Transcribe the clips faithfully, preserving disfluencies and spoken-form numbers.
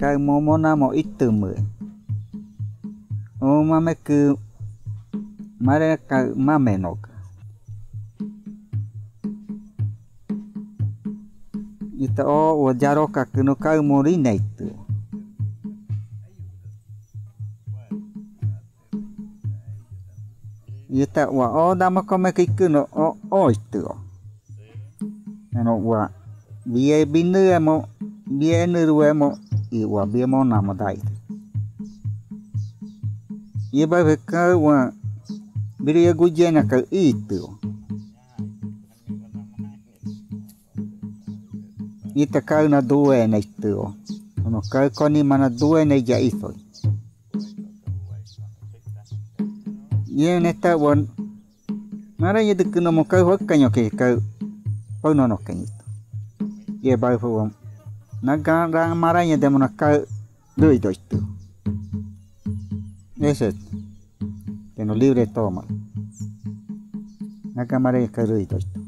cái mô mô na mô ít từ mười ô mà mấy cứ mà đây cái mà mẹ nó ita o o jaro ka kuno ka mori nei tu ita wa o dama come ki kuno o o tu ano wa bie binu mo bie nu mo i wa bie mo na mo dai ye ba ka wa bire gujena ka itu ita kau na due na itu no kau koni mana due na ja itu ye neta won mara ye de kuno mo kau hokkanyo ke kau pau no no kan itu ye ba fu na ga ga mara ye de mo na kau dui do itu ese que no libre toma na ga mara ye kau dui do itu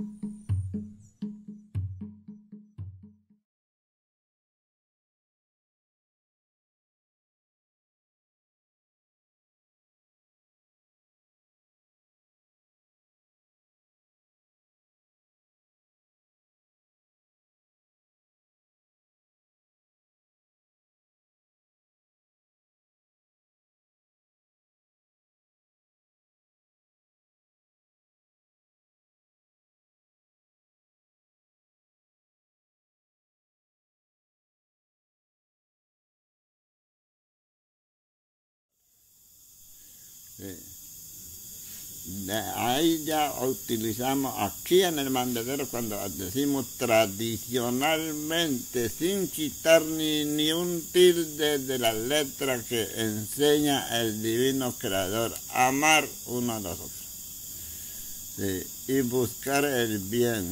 Ahí ya utilizamos aquí en el mandadero cuando decimos tradicionalmente, sin quitar ni, ni un tilde de la letra que enseña el divino creador, amar uno a los otros, sí, y buscar el bien.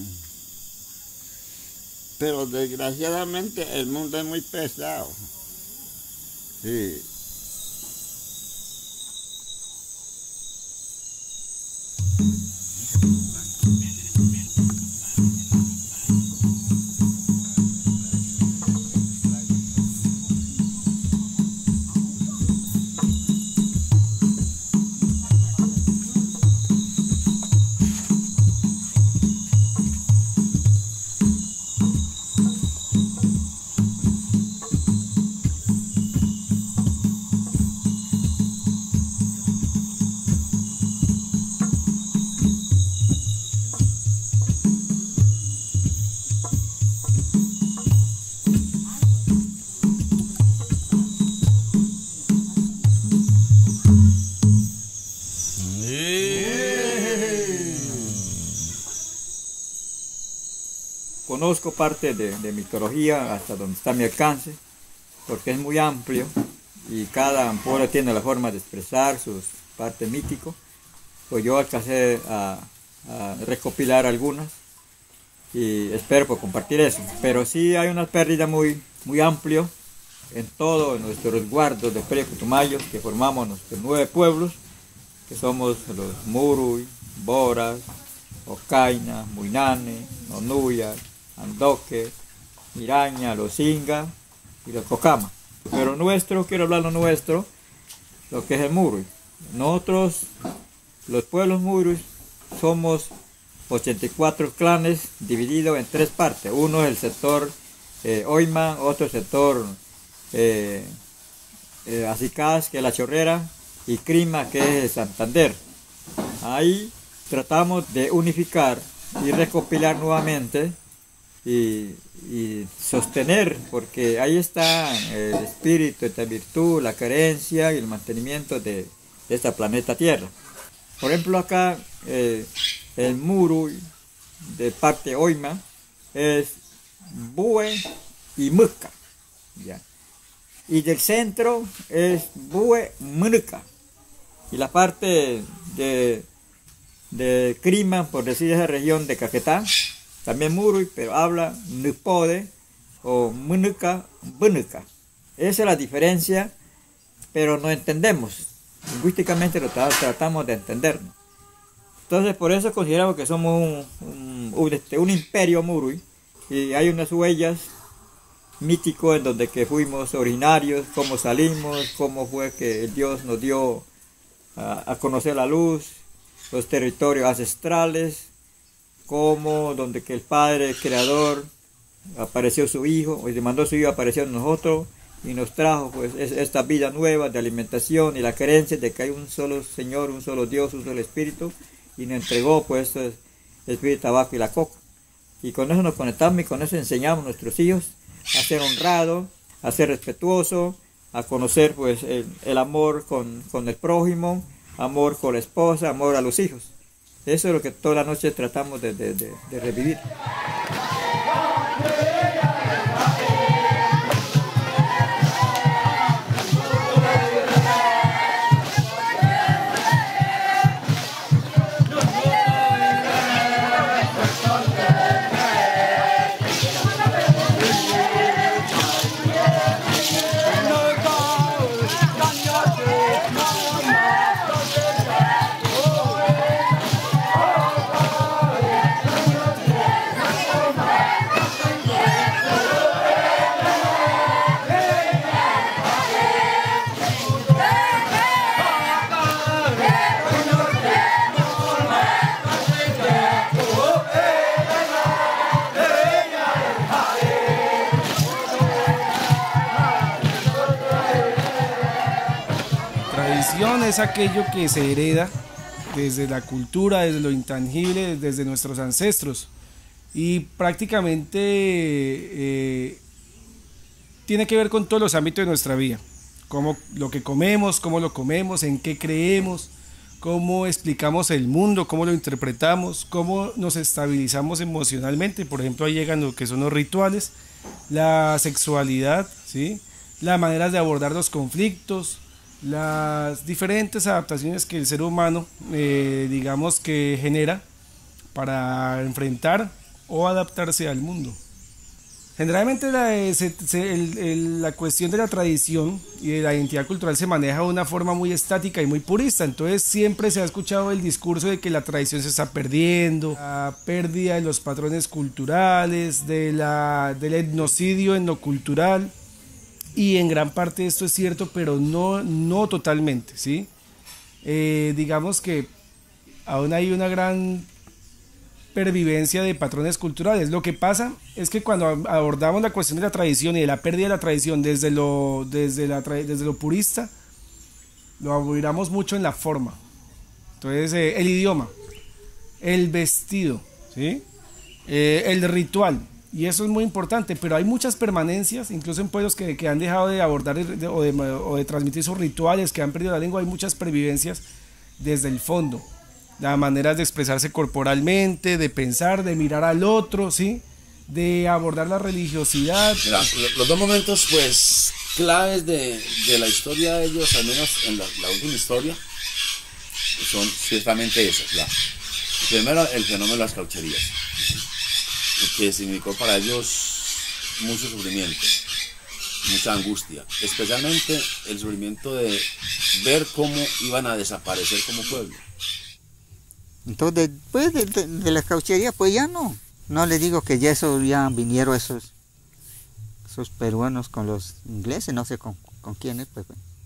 Pero desgraciadamente el mundo es muy pesado, sí. Conozco parte de, de mitología hasta donde está mi alcance, porque es muy amplio y cada pueblo tiene la forma de expresar sus partes míticos. Pues yo alcancé a, a recopilar algunas y espero pues, compartir eso. Pero sí hay una pérdida muy, muy amplia en todos nuestros resguardos de Feria Putumayo, que formamos nuestros nueve pueblos, que somos los Muruy, Boras, Ocaina, Muinane, Nonuya, Andoque, Miraña, los Inga y los Cocama. Pero nuestro, quiero hablar lo nuestro, lo que es el Muruy. Nosotros, los pueblos Muruy, somos ochenta y cuatro clanes divididos en tres partes. Uno es el sector eh, Oima, otro sector eh, eh, Acicás, que es la Chorrera, y Crima, que es el Santander. Ahí tratamos de unificar y recopilar nuevamente y, y sostener, porque ahí está el espíritu, esta virtud, la carencia y el mantenimiento de, de esta planeta Tierra. Por ejemplo, acá eh, el Muruy de parte Oima es Bue y Muca, ¿ya? Y del centro es Bue Munuca, y la parte de de Crima, por decir esa región de Caquetá, también Muruy, pero habla Nupode o Munuca, Bunuca. Esa es la diferencia, pero no entendemos. Lingüísticamente lo tratamos de entendernos. Entonces, por eso consideramos que somos un, un, un, este, un imperio Muruy, y hay unas huellas mítico en donde que fuimos originarios, cómo salimos, cómo fue que Dios nos dio a, a conocer la luz, los territorios ancestrales, cómo donde que el Padre Creador apareció su Hijo, y le mandó su Hijo, apareció en nosotros y nos trajo pues esta vida nueva de alimentación y la creencia de que hay un solo Señor, un solo Dios, un solo Espíritu, y nos entregó pues el espíritu, el tabaco y la coca. Y con eso nos conectamos y con eso enseñamos a nuestros hijos a ser honrados, a ser respetuosos, a conocer pues el, el amor con, con el prójimo, amor con la esposa, amor a los hijos. Eso es lo que toda la noche tratamos de, de, de, de revivir. Tradición es aquello que se hereda desde la cultura, desde lo intangible, desde nuestros ancestros, y prácticamente eh, tiene que ver con todos los ámbitos de nuestra vida, como lo que comemos, cómo lo comemos, en qué creemos, cómo explicamos el mundo, cómo lo interpretamos, cómo nos estabilizamos emocionalmente. Por ejemplo, ahí llegan lo que son los rituales, la sexualidad, ¿sí?, las maneras de abordar los conflictos, las diferentes adaptaciones que el ser humano, eh, digamos, que genera para enfrentar o adaptarse al mundo. Generalmente la, se, se, el, el, la cuestión de la tradición y de la identidad cultural se maneja de una forma muy estática y muy purista. Entonces siempre se ha escuchado el discurso de que la tradición se está perdiendo, la pérdida de los patrones culturales, de la, del etnocidio en lo cultural. Y en gran parte esto es cierto, pero no, no totalmente, ¿sí? Eh, digamos que aún hay una gran pervivencia de patrones culturales. Lo que pasa es que cuando abordamos la cuestión de la tradición y de la pérdida de la tradición desde lo, desde la, desde lo purista, lo abordamos mucho en la forma. Entonces, eh, el idioma, el vestido, ¿sí?, eh, el ritual. Y eso es muy importante, pero hay muchas permanencias, incluso en pueblos que, que han dejado de abordar de, o, de, o de transmitir sus rituales, que han perdido la lengua. Hay muchas pervivencias desde el fondo, las maneras de expresarse corporalmente, de pensar, de mirar al otro, ¿sí?, de abordar la religiosidad. Mira, los dos momentos pues claves de, de la historia de ellos, al menos en la, la última historia, son ciertamente esos. La, primero, el fenómeno de las caucherías, que significó para ellos mucho sufrimiento, mucha angustia, especialmente el sufrimiento de ver cómo iban a desaparecer como pueblo. Entonces, después de, de, de la cauchería, pues ya no. No le digo que ya eso ya vinieron esos, esos peruanos con los ingleses, no sé con, con quiénes, pues.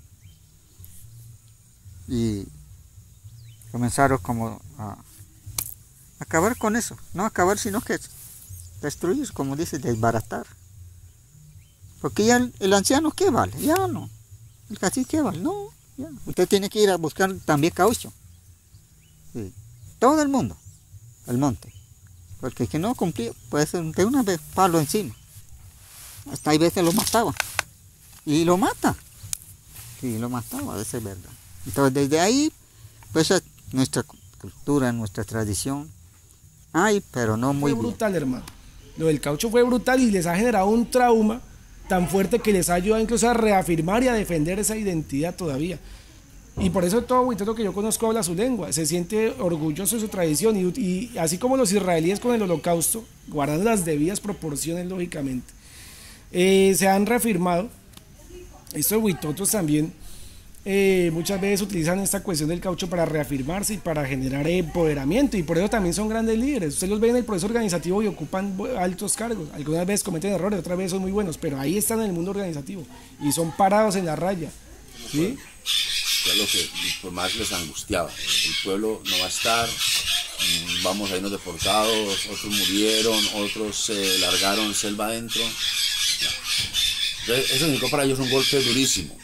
Y comenzaron como a acabar con eso. No acabar, sino que destruir, como dice, desbaratar. Porque ya el, el anciano, ¿qué vale? Ya no. El cacique, ¿qué vale? No, ya. Usted tiene que ir a buscar también caucho. Sí. Todo el mundo, al monte. Porque el que no cumplía, pues de una vez palo encima. Hasta hay veces lo mataba. Y lo mata. Sí, lo mataba, eso es verdad. Entonces desde ahí, pues nuestra cultura, nuestra tradición, hay, pero no muy bien. Fue brutal, hermano. Lo del caucho fue brutal y les ha generado un trauma tan fuerte que les ha ayudado incluso a reafirmar y a defender esa identidad todavía. Y por eso todo huitoto que yo conozco habla su lengua, se siente orgulloso de su tradición, y, y así como los israelíes con el holocausto, guardando las debidas proporciones lógicamente, eh, se han reafirmado, estos huitotos también eh, muchas veces utilizan esta cuestión del caucho para reafirmarse y para generar empoderamiento, y por eso también son grandes líderes. Ustedes los ven en el proceso organizativo y ocupan altos cargos. Algunas veces cometen errores, otras veces son muy buenos, pero ahí están en el mundo organizativo y son parados en la raya. ¿Sí? Es lo que por más les angustiaba. El pueblo no va a estar, vamos a irnos deportados, otros murieron, otros se largaron selva adentro. Entonces, eso significó para ellos un golpe durísimo.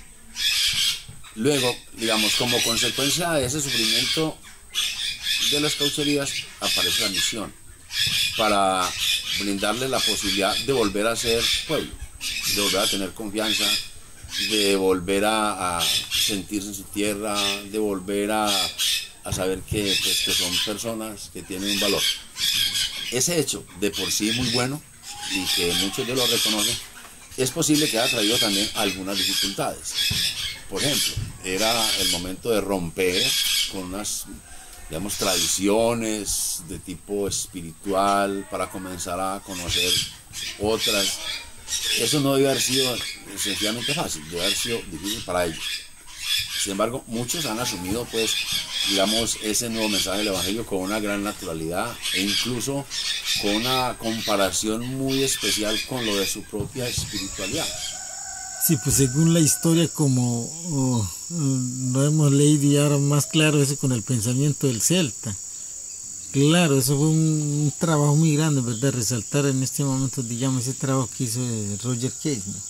Luego, digamos, como consecuencia de ese sufrimiento de las caucherías, aparece la misión para brindarles la posibilidad de volver a ser pueblo, de volver a tener confianza, de volver a, a sentirse en su tierra, de volver a, a saber que, pues, que son personas que tienen un valor. Ese hecho, de por sí muy bueno, y que muchos de los reconocen, es posible que haya traído también algunas dificultades. Por ejemplo, era el momento de romper con unas, digamos, tradiciones de tipo espiritual para comenzar a conocer otras. Eso no debe haber sido sencillamente fácil, debe haber sido difícil para ellos. Sin embargo, muchos han asumido, pues, digamos, ese nuevo mensaje del Evangelio con una gran naturalidad e incluso con una comparación muy especial con lo de su propia espiritualidad. Sí, pues según la historia, como oh, lo hemos leído, y ahora más claro eso con el pensamiento del celta. Claro, eso fue un, un trabajo muy grande, ¿verdad? Resaltar en este momento, digamos, ese trabajo que hizo Roger Case, ¿no?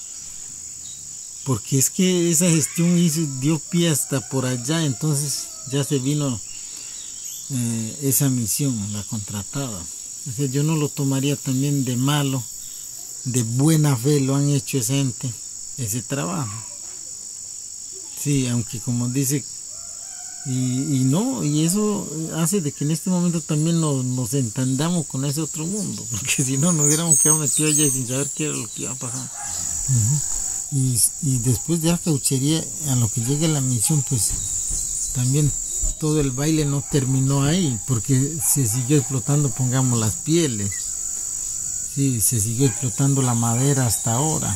Porque es que esa gestión hizo, dio pie hasta por allá, entonces ya se vino eh, esa misión, la contratada. O sea, yo no lo tomaría también de malo, de buena fe lo han hecho esa gente, ese trabajo. Sí, aunque como dice, y, y no, y eso hace de que en este momento también nos, nos entendamos con ese otro mundo, porque si no, nos hubiéramos quedado metidos allá sin saber qué era lo que iba a pasar. Uh-huh. Y, y después de la cauchería, a lo que llegue la misión, pues también todo el baile no terminó ahí, porque se siguió explotando, pongamos, las pieles, sí, se siguió explotando la madera hasta ahora.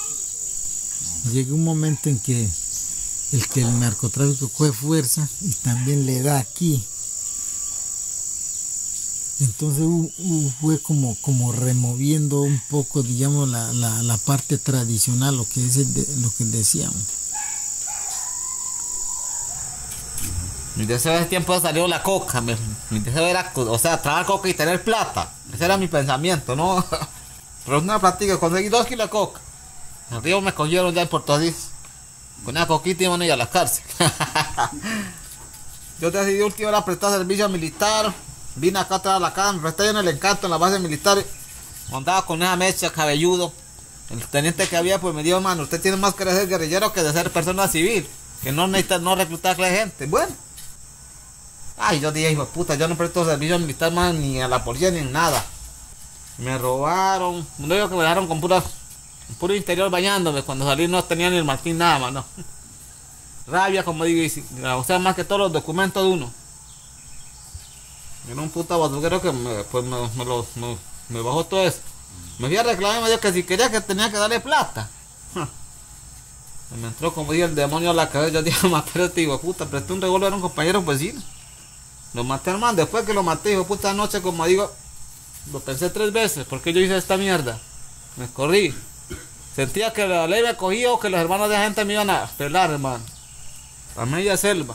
Llegó un momento en que el que el narcotráfico coge fuerza y también le da aquí. Entonces uh, uh, fue como, como removiendo un poco, digamos, la, la, la parte tradicional, lo que es el de, lo que decíamos. Mi deseo de ese tiempo salió la coca, mi, mi deseo era, o sea, trabajar coca y tener plata. Ese era mi pensamiento, ¿no? Pero una platica, conseguí dos kilos de coca. En Río me cogieron ya en Puerto Rico. Con una coquita iban a ir a la cárcel. Yo decidí último era prestar servicio militar. Vine acá atrás a la casa, me presté en el Encanto, en la base militar. Andaba con esa mecha, cabelludo. El teniente que había pues me dijo, mano, usted tiene más que ser guerrillero que de ser persona civil. Que no necesita no reclutar a la gente. Bueno. Ay, yo dije, hijo de puta, yo no presto servicio militar más ni a la policía ni en nada. Me robaron. No digo que me dejaron con pura, puro interior bañándome. Cuando salí no tenía ni el martín nada, mano. Rabia, como digo, y, o sea, más que todos los documentos de uno. Era un puta basuquero que me, pues me, me, lo, me, me bajó todo eso. Me fui a reclamar y me dijo que si quería que tenía que darle plata. Me entró como dije el demonio a la cabeza. Yo dije, maté a este hijo de puta, presté un revólver a un compañero vecino. Lo maté, hermano. Después que lo maté, hijo de puta, anoche, como digo, lo pensé tres veces. ¿Por qué yo hice esta mierda? Me corrí. Sentía que la ley me cogía o que los hermanos de la gente me iban a pelar, hermano. A media selva.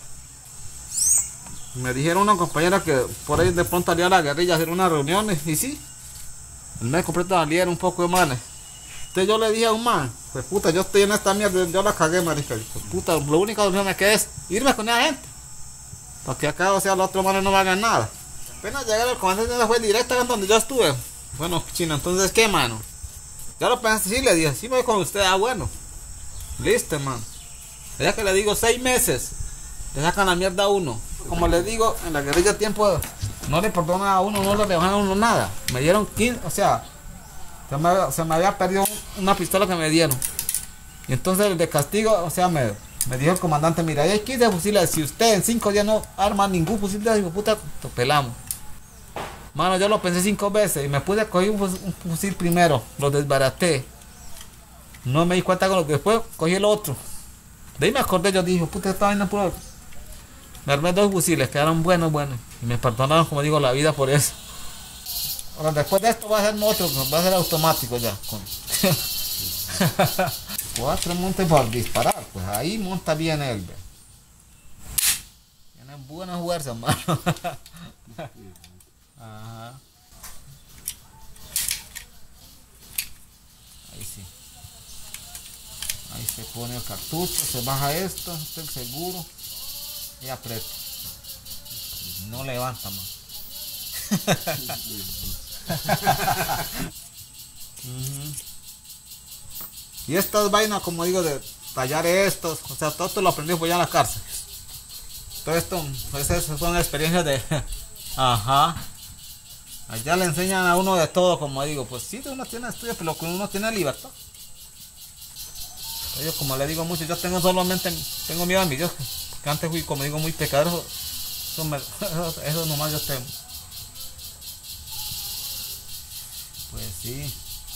Me dijeron una compañera que por ahí de pronto salía a la guerrilla a hacer unas reuniones. Y sí, el mes completo salieron un poco de manes. Entonces yo le dije a un man, pues puta, yo estoy en esta mierda, yo la cagué, marica. Pues puta, lo único que me queda es irme con esa gente. Para que acá, o sea, los otros manes no me hagan nada. Apenas llegué al comandante, fue directa donde yo estuve. Bueno, chino, entonces, ¿qué, mano? Ya lo pensé, sí, le dije, sí me voy con usted, ah, bueno. Listo, man. Ya que le digo seis meses, le sacan la mierda a uno. Como les digo, en la guerrilla tiempo no le perdona a uno, no le dejan a uno nada. Me dieron quince, o sea, se me, se me había perdido una pistola que me dieron. Y entonces de castigo, o sea, me, me dijo el comandante, mira, hay quince fusiles, si usted en cinco días no arma ningún fusil de hijo puta, te pelamos. Mano, yo lo pensé cinco veces y me pude coger un fusil, un fusil primero, lo desbaraté. No me di cuenta con lo que después cogí el otro. De ahí me acordé, yo dije, puta, esta vaina pura. Me armé dos fusiles, quedaron buenos, buenos. Y me perdonaron, como digo, la vida por eso. Ahora, después de esto va a ser otro, va a ser automático ya. Con... Cuatro montes por disparar, pues ahí monta bien él. Ve. Tiene buena fuerza, hermano. Ajá. Ahí sí. Ahí se pone el cartucho, se baja esto, este es el seguro y aprieta. No levanta más. uh-huh. Y estas vainas, como digo, de tallar estos, o sea, todo esto lo aprendí pues ya en la cárcel. Todo esto, pues esas son experiencias de... Ajá. Allá le enseñan a uno de todo, como digo, pues sí, uno tiene estudios, pero lo que uno tiene libertad. Yo, como le digo mucho, yo tengo solamente, tengo miedo a mi Dios, que antes fui, como digo, muy pecador, eso, me, eso, eso nomás yo tengo. Pues sí.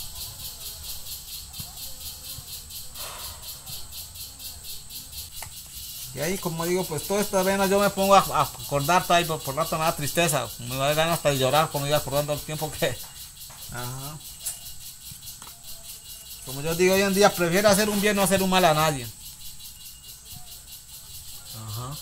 Y ahí, como digo, pues toda esta vena yo me pongo a, a acordar, ahí por, por rato me da tristeza, me da ganas hasta de llorar, como digo, acordando el tiempo que... Ajá. Como yo digo hoy en día, prefiero hacer un bien, no hacer un mal a nadie. Ajá.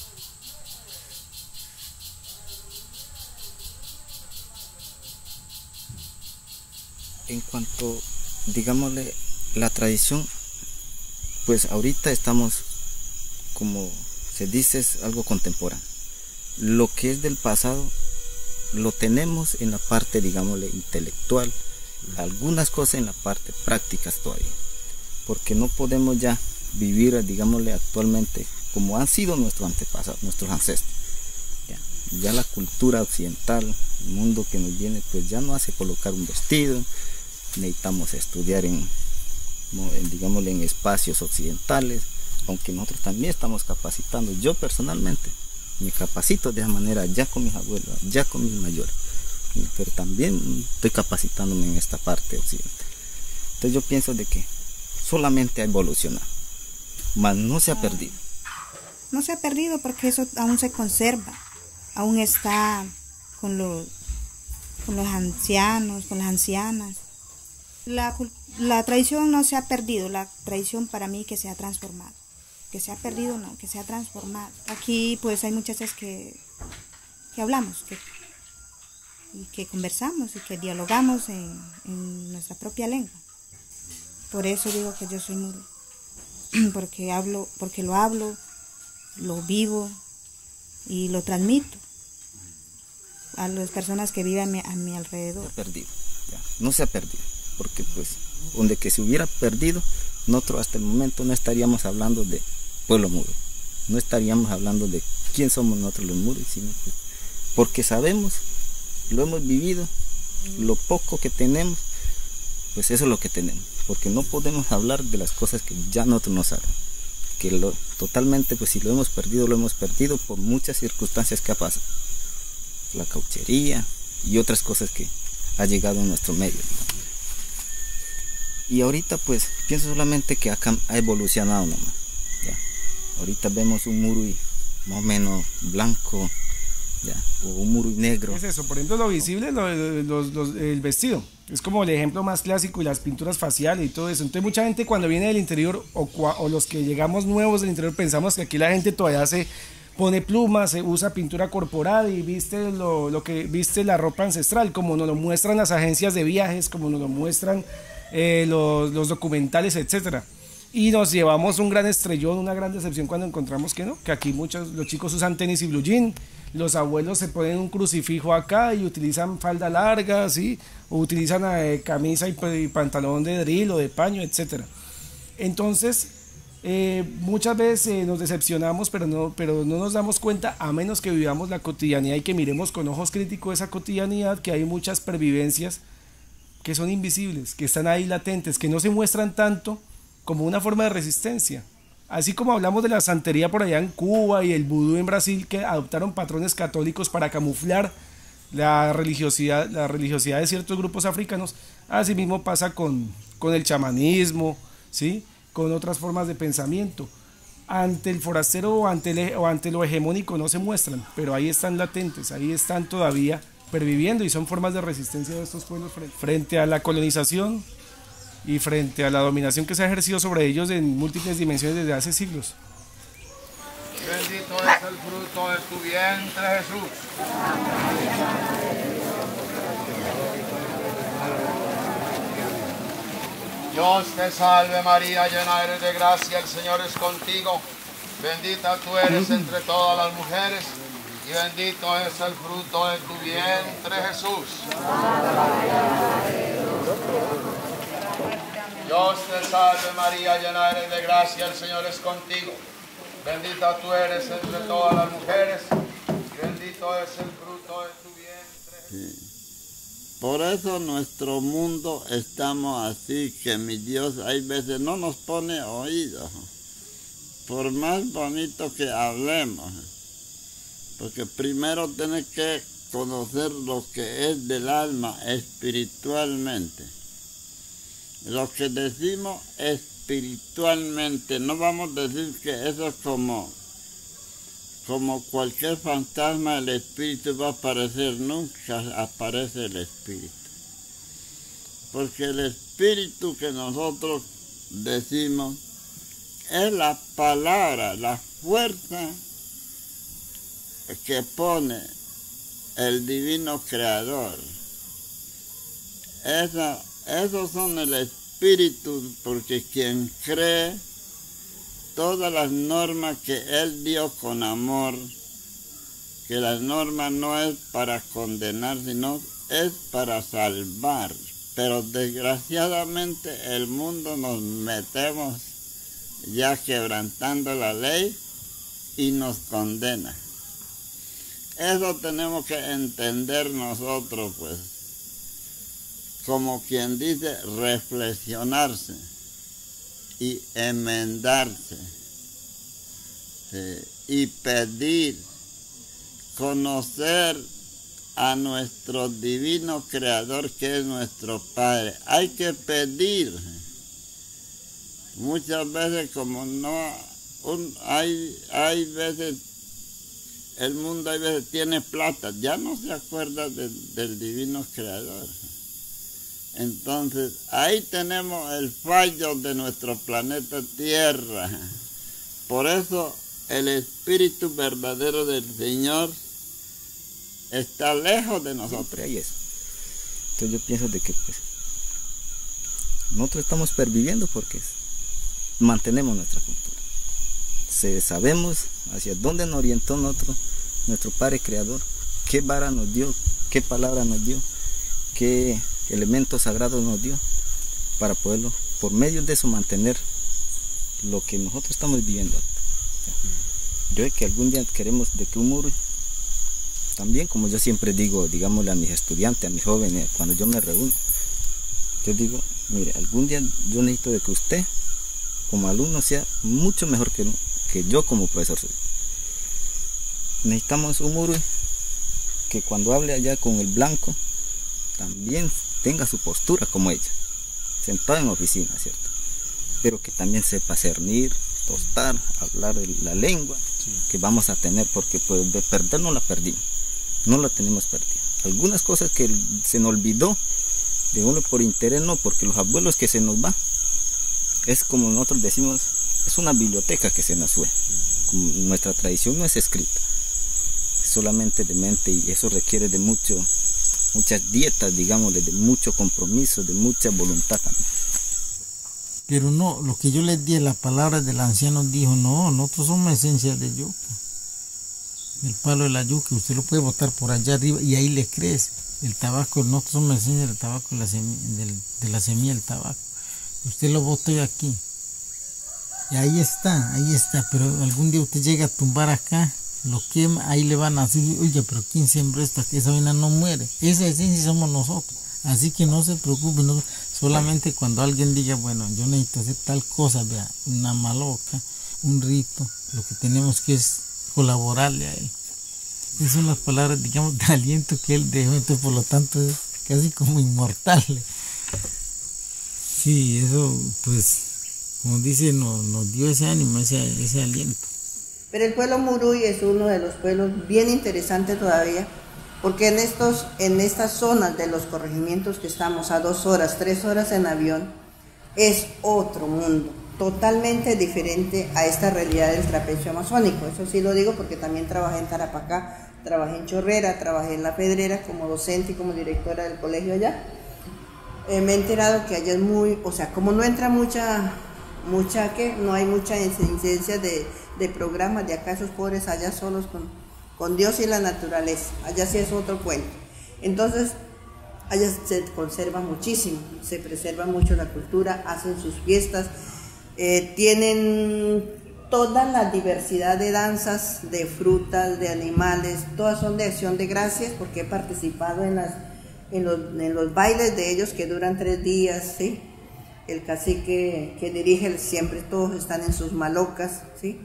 En cuanto, digámosle, la tradición, pues ahorita estamos, como se dice, es algo contemporáneo. Lo que es del pasado lo tenemos en la parte, digámosle, intelectual, algunas cosas en la parte prácticas todavía, porque no podemos ya vivir, digámosle, actualmente como han sido nuestros antepasados, nuestros ancestros. Ya, ya la cultura occidental, el mundo que nos viene, pues ya no hace colocar un vestido, necesitamos estudiar en, en digámosle, en espacios occidentales, aunque nosotros también estamos capacitando. Yo personalmente me capacito de esa manera ya con mis abuelos, ya con mis mayores, pero también estoy capacitándome en esta parte occidental. Entonces yo pienso de que solamente ha evolucionado, mas no se ha perdido. No se ha perdido porque eso aún se conserva, aún está con los, con los ancianos, con las ancianas. La, la tradición no se ha perdido, la tradición para mí que se ha transformado. Que se ha perdido, no, que se ha transformado. Aquí pues hay muchachas que, que hablamos, que, y que conversamos y que dialogamos en, en nuestra propia lengua. Por eso digo que yo soy muro, porque hablo, porque lo hablo, lo vivo y lo transmito a las personas que viven a mi, a mi alrededor. No se ha perdido, ya, no se ha perdido, porque pues donde que se hubiera perdido, nosotros hasta el momento no estaríamos hablando de pueblo muro, no estaríamos hablando de quién somos nosotros los muros, sino que porque sabemos, lo hemos vivido, lo poco que tenemos, pues eso es lo que tenemos, porque no podemos hablar de las cosas que ya nosotros no sabemos, que lo, totalmente, pues si lo hemos perdido, lo hemos perdido por muchas circunstancias que ha pasado, la cauchería y otras cosas que ha llegado en nuestro medio, digamos. Y ahorita pues pienso solamente que acá ha evolucionado nomás, ya. Ahorita vemos un muro más o menos blanco, ya, o un muro negro. ¿Qué es eso? Por ejemplo, lo visible, lo, lo, lo, el vestido. Es como el ejemplo más clásico, y las pinturas faciales y todo eso. Entonces mucha gente cuando viene del interior, o, o los que llegamos nuevos del interior, pensamos que aquí la gente todavía se pone plumas, se usa pintura corporal y viste lo, lo que viste la ropa ancestral, como nos lo muestran las agencias de viajes, como nos lo muestran eh, los, los documentales, etcétera. Y nos llevamos un gran estrellón, una gran decepción cuando encontramos que no, que aquí muchos los chicos usan tenis y blue jean, los abuelos se ponen un crucifijo acá y utilizan falda larga, ¿sí? O utilizan eh, camisa y, y pantalón de drill o de paño, etcétera. Entonces, eh, muchas veces eh, nos decepcionamos, pero no, pero no nos damos cuenta, a menos que vivamos la cotidianidad y que miremos con ojos críticos esa cotidianidad, que hay muchas pervivencias que son invisibles, que están ahí latentes, que no se muestran tanto como una forma de resistencia. Así como hablamos de la santería por allá en Cuba y el vudú en Brasil, que adoptaron patrones católicos para camuflar la religiosidad, la religiosidad de ciertos grupos africanos, así mismo pasa con, con el chamanismo, ¿sí? Con otras formas de pensamiento. ante el forastero o ante, el, o ante lo hegemónico no se muestran, pero ahí están latentes, ahí están todavía perviviendo y son formas de resistencia de estos pueblos frente, frente a la colonización y frente a la dominación que se ha ejercido sobre ellos en múltiples dimensiones desde hace siglos. Bendito es el fruto de tu vientre, Jesús. Dios te salve María, llena eres de gracia, el Señor es contigo. Bendita tú eres entre todas las mujeres y bendito es el fruto de tu vientre, Jesús. Dios te salve María, llena eres de gracia, el Señor es contigo. Bendita tú eres entre todas las mujeres y bendito es el fruto de tu vientre. Sí. Por eso nuestro mundo estamos así, que mi Dios hay veces no nos pone oídos, por más bonito que hablemos, porque primero tenés que conocer lo que es del alma espiritualmente. Lo que decimos espiritualmente, no vamos a decir que eso es como, como cualquier fantasma, el espíritu va a aparecer, nunca aparece el espíritu. Porque el espíritu que nosotros decimos es la palabra, la fuerza que pone el divino creador. Esa, esos son el espíritu, porque quien cree todas las normas que él dio con amor, que la norma no es para condenar, sino es para salvar. Pero desgraciadamente el mundo nos metemos ya quebrantando la ley y nos condena. Eso tenemos que entender nosotros, pues, como quien dice, reflexionarse y enmendarse, sí, y pedir, conocer a nuestro divino creador que es nuestro Padre. Hay que pedir. Muchas veces como no, un, hay, hay veces, el mundo hay veces tiene plata, ya no se acuerda de, del divino creador. Entonces, ahí tenemos el fallo de nuestro planeta Tierra. Por eso, el espíritu verdadero del Señor está lejos de nosotros. Siempre hay eso. Entonces yo pienso de que pues, nosotros estamos perviviendo porque mantenemos nuestra cultura. Se, sabemos hacia dónde nos orientó nuestro, nuestro Padre Creador, qué vara nos dio, qué palabra nos dio, qué elementos sagrados nos dio, para poderlo, por medio de eso, mantener lo que nosotros estamos viviendo. Yo sé que algún día queremos de que un muro, también como yo siempre digo, digámosle a mis estudiantes, a mis jóvenes, cuando yo me reúno, yo digo, mire, algún día yo necesito de que usted, como alumno, sea mucho mejor que, que yo como profesor. Necesitamos un muro que cuando hable allá con el blanco, también tenga su postura como ella, sentado en la oficina, ¿cierto? Pero que también sepa cernir, tostar, hablar de la lengua, sí, que vamos a tener, porque pues de perder no la perdimos, no la tenemos perdida. Algunas cosas que se nos olvidó de uno por interés, no, porque los abuelos que se nos va, es como nosotros decimos, es una biblioteca que se nos fue. Como nuestra tradición no es escrita, es solamente de mente, y eso requiere de mucho, muchas dietas, digamos, de mucho compromiso, de mucha voluntad también. Pero no, lo que yo les di, la palabra del anciano dijo, no, nosotros somos esencia de yuca, el palo de la yuca, usted lo puede botar por allá arriba y ahí le crece. El tabaco, nosotros somos esencia del tabaco, de la semilla, del, de la semilla del tabaco. Usted lo botó aquí. Y ahí está, ahí está, pero algún día usted llega a tumbar acá, lo quema, ahí le van a decir, oye, pero ¿quién sembró esto? Que esa vaina no muere. Esa esencia somos nosotros. Así que no se preocupe, no, solamente cuando alguien diga, bueno, yo necesito hacer tal cosa, vea, una maloca, un rito, lo que tenemos que es colaborarle a él. Esas son las palabras, digamos, de aliento que él dejó, entonces por lo tanto es casi como inmortal. Sí, eso pues como dice, nos, nos dio ese ánimo, ese, ese aliento. Pero el pueblo Muruy es uno de los pueblos bien interesantes todavía, porque en, estos, en estas zonas de los corregimientos que estamos a dos horas, tres horas en avión, es otro mundo, totalmente diferente a esta realidad del trapecio amazónico. Eso sí lo digo porque también trabajé en Tarapacá, trabajé en Chorrera, trabajé en La Pedrera como docente y como directora del colegio allá. Eh, me he enterado que allá es muy, o sea, como no entra mucha, mucha, que no hay mucha incidencia de, de programas de acá, esos pobres allá solos con, con Dios y la naturaleza, allá sí es otro cuento. Entonces, allá se conserva muchísimo, se preserva mucho la cultura, hacen sus fiestas, eh, tienen toda la diversidad de danzas, de frutas, de animales, todas son de acción de gracias, porque he participado en, las, en, los, en los bailes de ellos que duran tres días, ¿sí? El cacique que dirige siempre, todos están en sus malocas, ¿sí?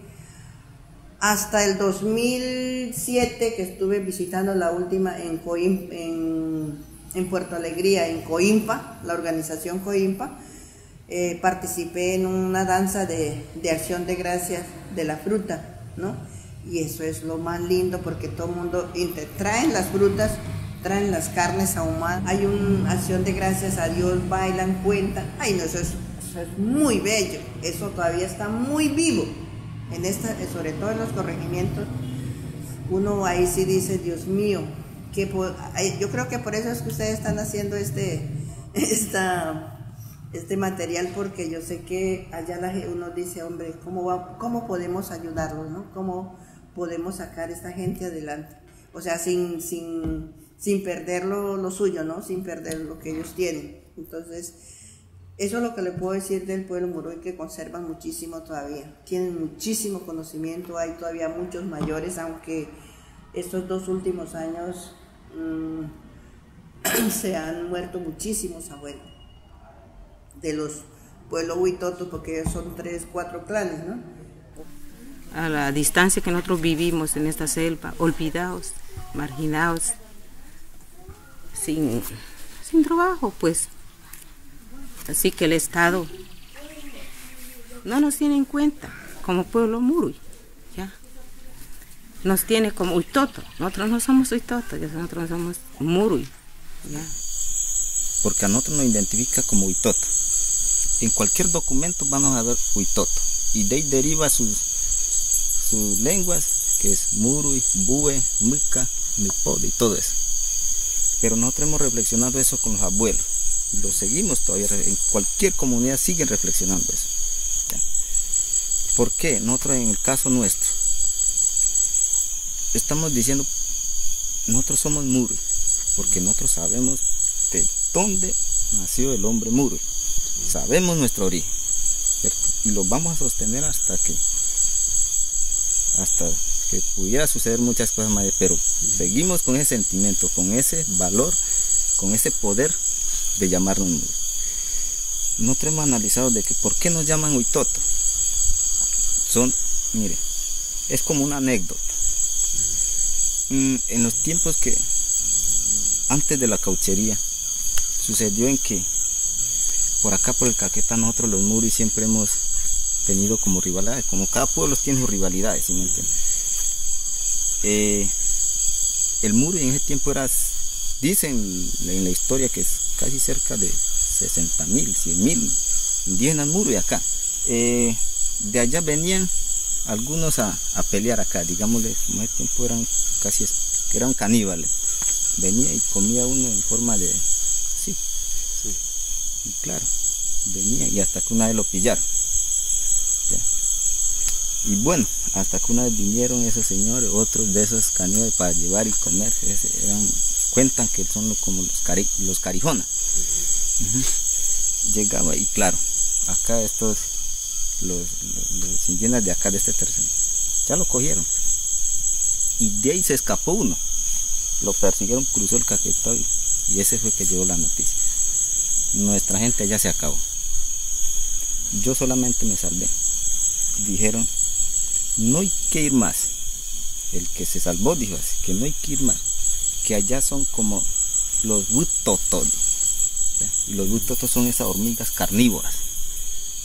Hasta el dos mil siete, que estuve visitando la última en, Coim, en, en Puerto Alegría, en Coimpa, la organización Coimpa, eh, participé en una danza de, de acción de gracias de la fruta, ¿no? Y eso es lo más lindo, porque todo el mundo traen las frutas, traen las carnes ahumadas, hay una acción de gracias a Dios, bailan, cuentan, ay no, eso es, eso es muy bello, eso todavía está muy vivo. En esta, sobre todo en los corregimientos, uno ahí sí dice, Dios mío, que por, yo creo que por eso es que ustedes están haciendo este, esta, este material, porque yo sé que allá la, uno dice, hombre, ¿cómo, va, cómo podemos ayudarlos, ¿no? ¿Cómo podemos sacar a esta gente adelante? O sea, sin, sin, sin perder lo, lo suyo, ¿no? Sin perder lo que ellos tienen. Entonces, eso es lo que le puedo decir del pueblo Muruy, que conservan muchísimo todavía. Tienen muchísimo conocimiento, hay todavía muchos mayores, aunque estos dos últimos años mmm, se han muerto muchísimos abuelos de los pueblos huitotos, porque ellos son tres, cuatro clanes, ¿no? A la distancia que nosotros vivimos en esta selva, olvidados, marginados, sin, sin trabajo, pues. Así que el Estado no nos tiene en cuenta como pueblo Muruy, ¿ya? Nos tiene como Huitoto. Nosotros no somos Huitoto, nosotros somos Muruy, ¿ya? Porque a nosotros nos identifica como Huitoto. En cualquier documento vamos a ver Huitoto. Y de ahí deriva sus, sus lenguas, que es Muruy, Bue, Mica, Mipode y todo eso. Pero nosotros hemos reflexionado eso con los abuelos. Y lo seguimos todavía, en cualquier comunidad siguen reflexionando eso. ¿Ya? ¿Por qué? Nosotros en el caso nuestro, estamos diciendo, nosotros somos Muruy, porque nosotros sabemos de dónde nació el hombre Muruy, sabemos nuestro origen, ¿cierto? Y lo vamos a sostener hasta que, hasta que pudiera suceder muchas cosas más, pero seguimos con ese sentimiento, con ese valor, con ese poder de llamarnos Muruy. Nosotros hemos analizado de que por qué nos llaman Huitoto. Son, mire, es como una anécdota. En los tiempos que antes de la cauchería sucedió en que por acá por el Caquetá nosotros los Muruy siempre hemos tenido como rivalidades, como cada pueblo tiene sus rivalidades, ¿sí me entienden? Eh, el Muruy en ese tiempo era, dicen en la historia que es casi cerca de sesenta mil, cien mil indígenas Muruy acá. Eh, de allá venían algunos a, a pelear acá, digámosle, como ese tiempo eran casi, eran caníbales. Venía y comía uno en forma de, sí, sí. Y claro, venía y hasta que una vez lo pillaron. Ya. Y bueno, hasta que una vez vinieron esos señores, otros de esos caníbales para llevar y comer, eran, cuentan que son como los, cari, los carijonas. Uh-huh. Llegaba y claro, acá estos, los, los, los indígenas de acá de este tercer, ya lo cogieron. Y de ahí se escapó uno. Lo persiguieron, cruzó el Caquetá y, y ese fue que llevó la noticia. Nuestra gente ya se acabó. Yo solamente me salvé. Dijeron, no hay que ir más. El que se salvó dijo así, que no hay que ir más. Que allá son como los Huitotos. Y los Huitotos son esas hormigas carnívoras.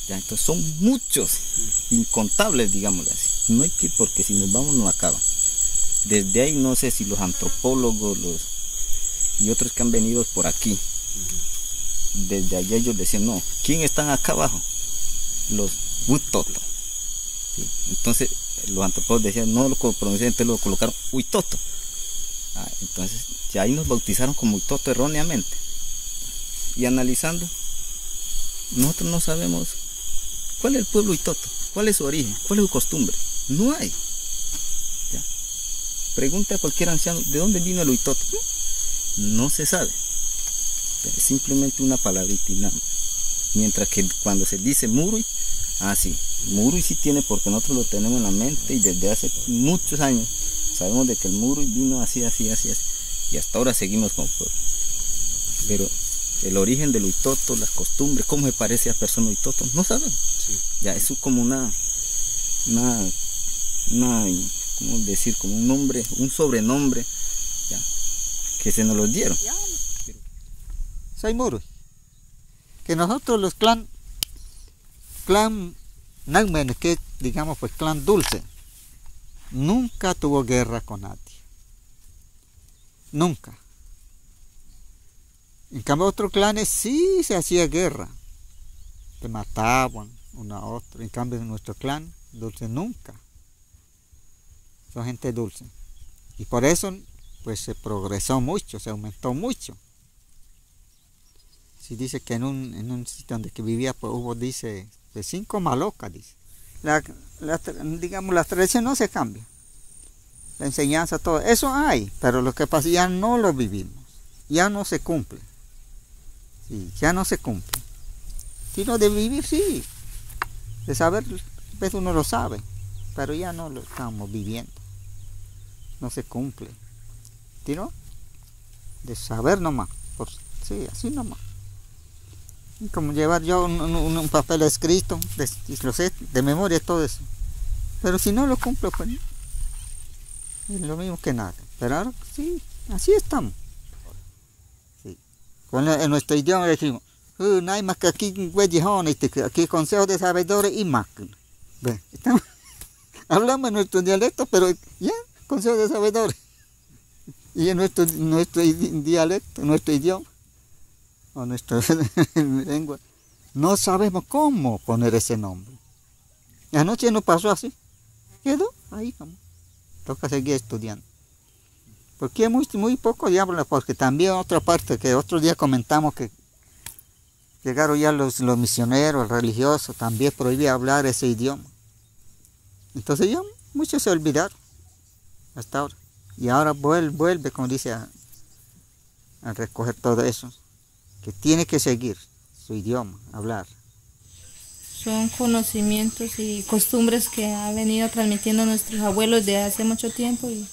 ¿ya? Entonces son muchos, incontables, digámosle así. No hay que, porque si nos vamos nos acaban. Desde ahí no sé si los antropólogos los y otros que han venido por aquí, desde allá ellos decían, no, ¿quién están acá abajo? Los Huitoto. ¿Sí? Entonces los antropólogos decían, no lo pronunciaron, entonces lo colocaron Huitoto. Ah, entonces ya ahí nos bautizaron como Huitoto erróneamente. Y analizando, nosotros no sabemos cuál es el pueblo Huitoto, cuál es su origen, cuál es su costumbre. No hay. ¿Ya? Pregunta a cualquier anciano, ¿de dónde vino el Huitoto? No se sabe. Es simplemente una palabrita y nada. Mientras que cuando se dice Muruy, ah sí, Muruy sí tiene, porque nosotros lo tenemos en la mente y desde hace muchos años sabemos de que el Muruy vino así, así, así, así. Y hasta ahora seguimos con pueblo. Pero el origen del Huitoto, las costumbres, cómo se parece a persona Huitoto, no saben. Sí. Ya, eso es como una, una, una, ¿cómo decir? Como un nombre, un sobrenombre, ya, que se nos los dieron. Soy Muruy. Que nosotros los clan, clan Nagmen, que digamos pues clan dulce, nunca tuvo guerra con nadie. Nunca. En cambio otros clanes sí se hacía guerra. Se mataban uno a otro. En cambio nuestro clan dulce nunca. Son gente dulce. Y por eso pues se progresó mucho, se aumentó mucho. Si dice que en un, en un sitio donde que vivía pues hubo, dice, de cinco malocas, dice. La, la, digamos, la tradición no se cambia. La enseñanza, todo. Eso hay, pero lo que pasa ya no lo vivimos. Ya no se cumple. Sí, ya no se cumple. Sino de vivir, sí. De saber, a veces uno lo sabe, pero ya no lo estamos viviendo. No se cumple. ¿Sí, no? De saber nomás. Por, sí, así nomás. Y como llevar yo un, un, un papel escrito, de, lo sé, de memoria, todo eso. Pero si no lo cumplo, pues es lo mismo que nada. Pero ahora sí, así estamos. Sí. Con el, en nuestro idioma decimos, uh, no hay más que aquí huellejones, aquí consejos de sabedores y máquinas. Hablamos en nuestro dialecto, pero ya, consejos de sabedores. Y en nuestro, nuestro dialecto, nuestro idioma, o nuestra lengua, no sabemos cómo poner ese nombre. Anoche nos pasó así, quedó ahí como. Toca seguir estudiando. Porque es muy, muy poco diablo, porque también otra parte que otro día comentamos que llegaron ya los, los misioneros, religiosos, también prohibía hablar ese idioma. Entonces ya muchos se olvidaron hasta ahora. Y ahora vuelve, vuelve como dice, a, a recoger todo eso. Que tiene que seguir su idioma, hablar. Son conocimientos y costumbres que han venido transmitiendo nuestros abuelos de hace mucho tiempo y,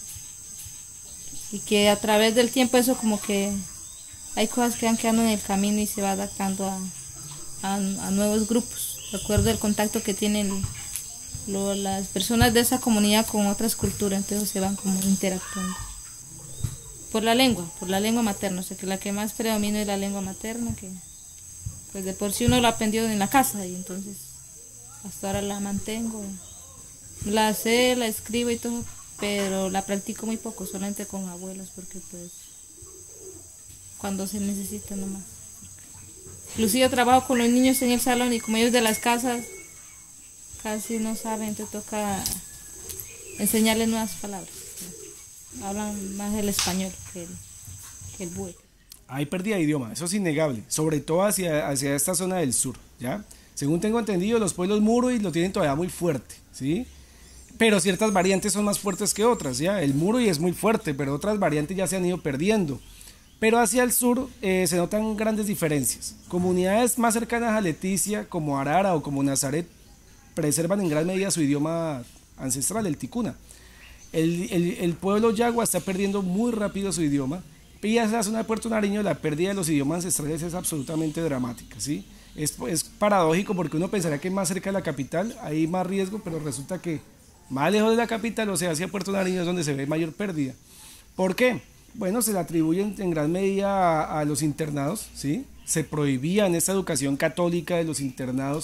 y que a través del tiempo eso como que hay cosas que van quedando en el camino y se va adaptando a, a, a nuevos grupos, de acuerdo al contacto que tienen lo, las personas de esa comunidad con otras culturas, entonces se van como interactuando. Por la lengua, por la lengua materna, o sea que la que más predomina es la lengua materna, que pues de por sí uno lo aprendió en la casa y entonces hasta ahora la mantengo, la sé, la escribo y todo, pero la practico muy poco, solamente con abuelos, porque pues cuando se necesita nomás. Inclusive trabajo con los niños en el salón y como ellos de las casas casi no saben, te toca enseñarles nuevas palabras. Hablan más el español que el, que el bue. Hay pérdida de idioma, eso es innegable, sobre todo hacia, hacia esta zona del sur, ¿ya? Según tengo entendido, los pueblos Muruy lo tienen todavía muy fuerte, ¿sí? Pero ciertas variantes son más fuertes que otras, ¿ya? El Muruy es muy fuerte, pero otras variantes ya se han ido perdiendo. Pero hacia el sur eh, se notan grandes diferencias. Comunidades más cercanas a Leticia, como Arara o como Nazaret, preservan en gran medida su idioma ancestral, el ticuna. El, el, el pueblo Yagua está perdiendo muy rápido su idioma, y hacia la zona de Puerto Nariño la pérdida de los idiomas ancestrales es absolutamente dramática, ¿sí? Es, es paradójico porque uno pensaría que más cerca de la capital hay más riesgo, pero resulta que más lejos de la capital, o sea, hacia Puerto Nariño es donde se ve mayor pérdida. ¿Por qué? Bueno, se le atribuyen en gran medida a, a los internados, ¿sí? Se prohibía en esta educación católica de los internados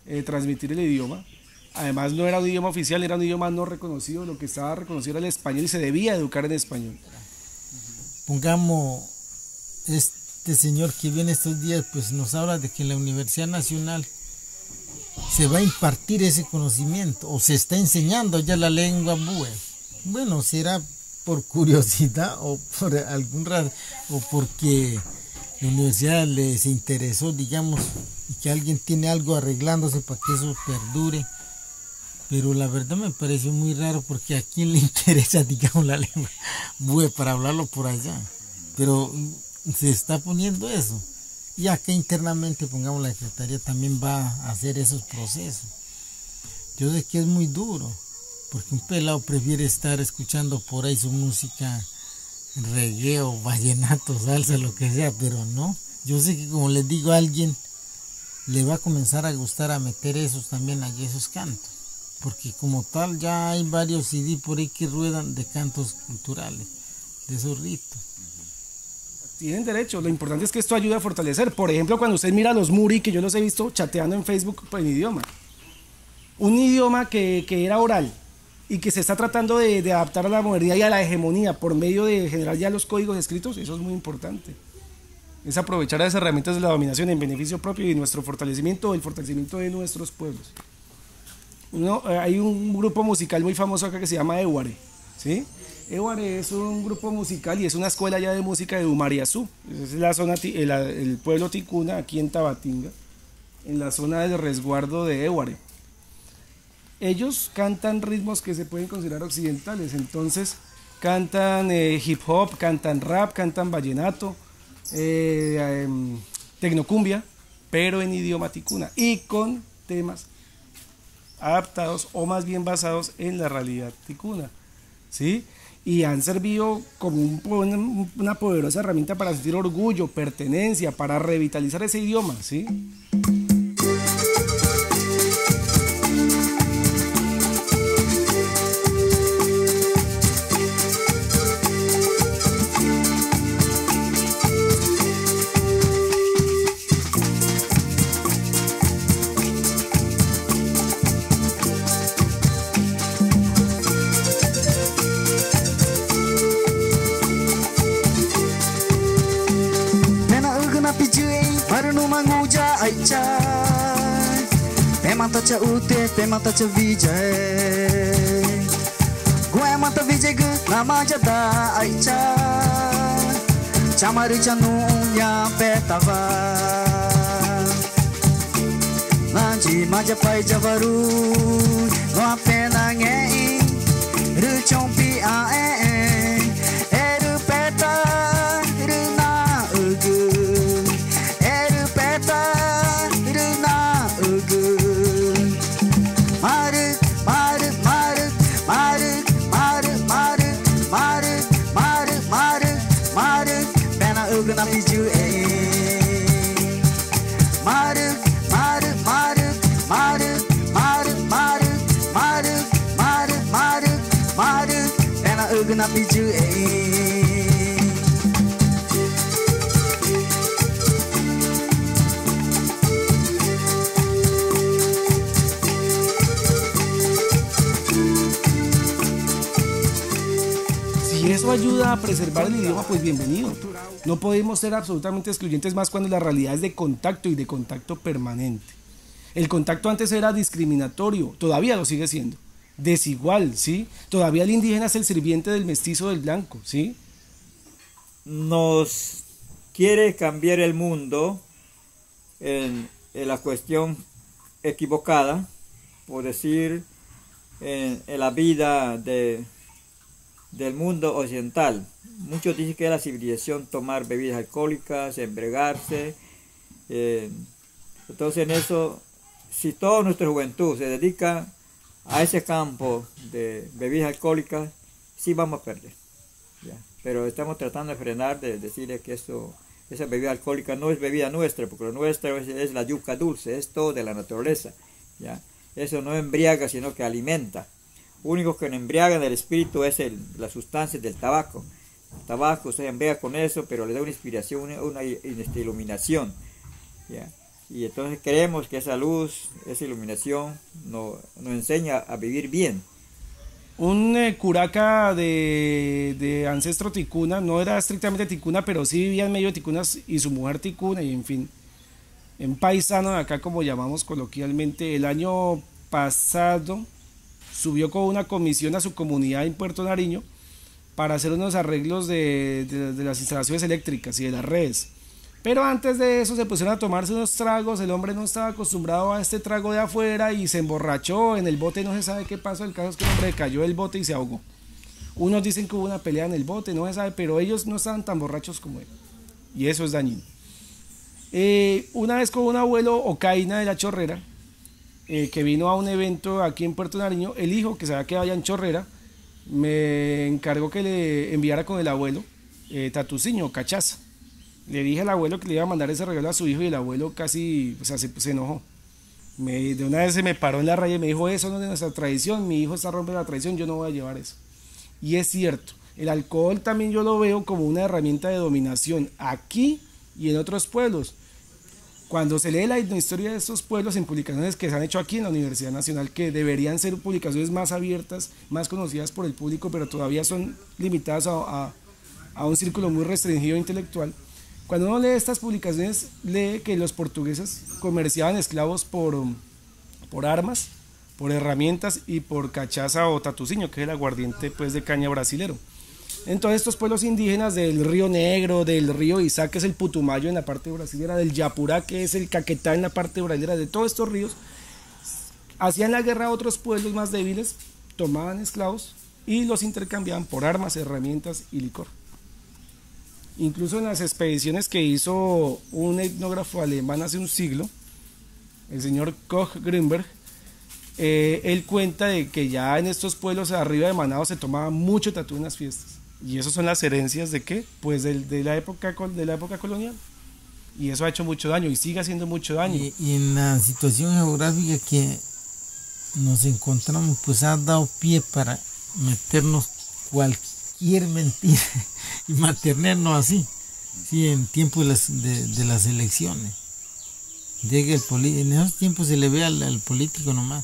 eh, transmitir el idioma. Además no era un idioma oficial, era un idioma no reconocido, lo que estaba reconocido era el español y se debía educar en español. Pongamos, este señor que viene estos días pues nos habla de que en la Universidad Nacional se va a impartir ese conocimiento o se está enseñando ya la lengua bue. Bueno, será por curiosidad o por algún razón o porque la universidad les interesó, digamos, y que alguien tiene algo arreglándose para que eso perdure. Pero la verdad me pareció muy raro porque a quién le interesa, digamos, la lengua bue para hablarlo por allá. Pero se está poniendo eso. Y acá internamente, pongamos, la Secretaría también va a hacer esos procesos. Yo sé que es muy duro, porque un pelado prefiere estar escuchando por ahí su música, reggae o vallenato, salsa, lo que sea, pero no. Yo sé que, como les digo, a alguien le va a comenzar a gustar a meter esos también allí, esos cantos. Porque como tal ya hay varios C D por ahí que ruedan de cantos culturales, de esos ritos. Tienen derecho, lo importante es que esto ayuda a fortalecer. Por ejemplo, cuando usted mira a los Muri, que yo los he visto chateando en Facebook en idioma. Un idioma que, que era oral y que se está tratando de, de adaptar a la modernidad y a la hegemonía por medio de generar ya los códigos escritos, eso es muy importante. Es aprovechar esas herramientas de la dominación en beneficio propio y de nuestro fortalecimiento, el fortalecimiento de nuestros pueblos. Uno, hay un grupo musical muy famoso acá que se llama Eware, ¿sí? Eware es un grupo musical y es una escuela ya de música de Umariazú. Es la zona, el, el pueblo ticuna, aquí en Tabatinga, en la zona del resguardo de Eware. Ellos cantan ritmos que se pueden considerar occidentales, entonces cantan eh, hip hop, cantan rap, cantan vallenato, eh, eh, tecnocumbia, pero en idioma ticuna y con temas adaptados o más bien basados en la realidad ticuna, ¿sí? Y han servido como un, una poderosa herramienta para sentir orgullo, pertenencia, para revitalizar ese idioma, ¿sí? Tacha ute, pema tacha vijay. Gue mata vijay gu nama jada aicha. Chamari chanu ya petava. Lanji maja pai javaru, no apena ngei. Ruchompi a e, eru peta, eru na ugu. Eru peta, eru na ugu. Gonna be you, eh? Maru, maru, maru, maru, maru, maru, maru, maru, maru, maru, and I'm gonna be you, eh? Si eso ayuda a preservar el idioma, pues bienvenido. No podemos ser absolutamente excluyentes más cuando la realidad es de contacto y de contacto permanente. El contacto antes era discriminatorio, todavía lo sigue siendo, desigual, ¿sí? Todavía el indígena es el sirviente del mestizo del blanco, ¿sí? Nos quiere cambiar el mundo en, en la cuestión equivocada, por decir, en, en la vida de... del mundo occidental. Muchos dicen que es la civilización tomar bebidas alcohólicas, embriagarse. Eh, entonces en eso, si toda nuestra juventud se dedica a ese campo de bebidas alcohólicas, sí vamos a perder. ¿Ya? Pero estamos tratando de frenar, de decirle que eso, esa bebida alcohólica no es bebida nuestra, porque lo nuestro es, es la yuca dulce, es todo de la naturaleza. ¿Ya? Eso no embriaga, sino que alimenta. Único que nos embriagan del espíritu es el, la sustancia del tabaco. El tabaco se embriaga con eso, pero le da una inspiración, una, una iluminación. ¿Ya? Y entonces creemos que esa luz, esa iluminación nos, nos enseña a vivir bien. Un eh, curaca de, de ancestro ticuna, no era estrictamente ticuna, pero sí vivía en medio de ticunas y su mujer ticuna, y en fin, en paisano de acá, como llamamos coloquialmente. El año pasado subió con una comisión a su comunidad en Puerto Nariño para hacer unos arreglos de, de, de las instalaciones eléctricas y de las redes. Pero antes de eso se pusieron a tomarse unos tragos. El hombre no estaba acostumbrado a este trago de afuera y se emborrachó en el bote. No se sabe qué pasó. El caso es que el hombre cayó del bote y se ahogó. Unos dicen que hubo una pelea en el bote, no se sabe, pero ellos no estaban tan borrachos como él, y eso es dañino. Eh, una vez con un abuelo Ocaina de la Chorrera, eh, que vino a un evento aquí en Puerto Nariño, el hijo, que se había quedado allá en Chorrera, me encargó que le enviara con el abuelo eh, tatuciño, cachaza. Le dije al abuelo que le iba a mandar ese regalo a su hijo, y el abuelo casi, o sea, se, se enojó. Me, de una vez se me paró en la raya y me dijo: eso no es de nuestra tradición, mi hijo está rompiendo la tradición, yo no voy a llevar eso. Y es cierto, el alcohol también yo lo veo como una herramienta de dominación aquí y en otros pueblos. Cuando se lee la historia de estos pueblos en publicaciones que se han hecho aquí en la Universidad Nacional, que deberían ser publicaciones más abiertas, más conocidas por el público, pero todavía son limitadas a, a, a un círculo muy restringido intelectual. Cuando uno lee estas publicaciones, lee que los portugueses comerciaban esclavos por, por armas, por herramientas y por cachaza o tatuciño, que es el aguardiente pues, de caña brasilero. Entonces estos pueblos indígenas del Río Negro, del río Izá, que es el Putumayo en la parte brasilera, del Yapurá, que es el Caquetá en la parte brasilera, de todos estos ríos, hacían la guerra a otros pueblos más débiles, tomaban esclavos y los intercambiaban por armas, herramientas y licor. Incluso en las expediciones que hizo un etnógrafo alemán hace un siglo, el señor Koch Grünberg, eh, él cuenta de que ya en estos pueblos arriba de Manado se tomaba mucho tatú en las fiestas. Y eso son las herencias de qué? Pues de, de, la, época, de la época colonial. Y eso ha hecho mucho daño y sigue haciendo mucho daño. Y, y en la situación geográfica que nos encontramos, pues ha dado pie para meternos cualquier mentira y mantenernos así, sí, en tiempos de las, de, de las elecciones. Llega el poli en esos tiempos se le ve al, al político nomás.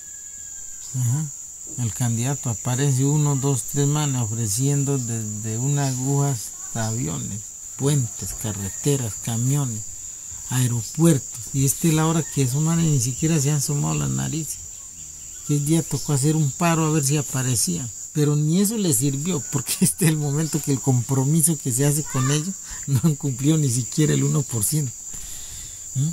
Ajá. El candidato aparece uno, dos, tres manes ofreciendo desde una aguja hasta aviones, puentes, carreteras, camiones, aeropuertos. Y esta es la hora que esos manes ni siquiera se han asomado las narices. Que el día tocó hacer un paro a ver si aparecían. Pero ni eso les sirvió, porque este es el momento que el compromiso que se hace con ellos no han cumplido ni siquiera el uno por ciento. ¿Mm?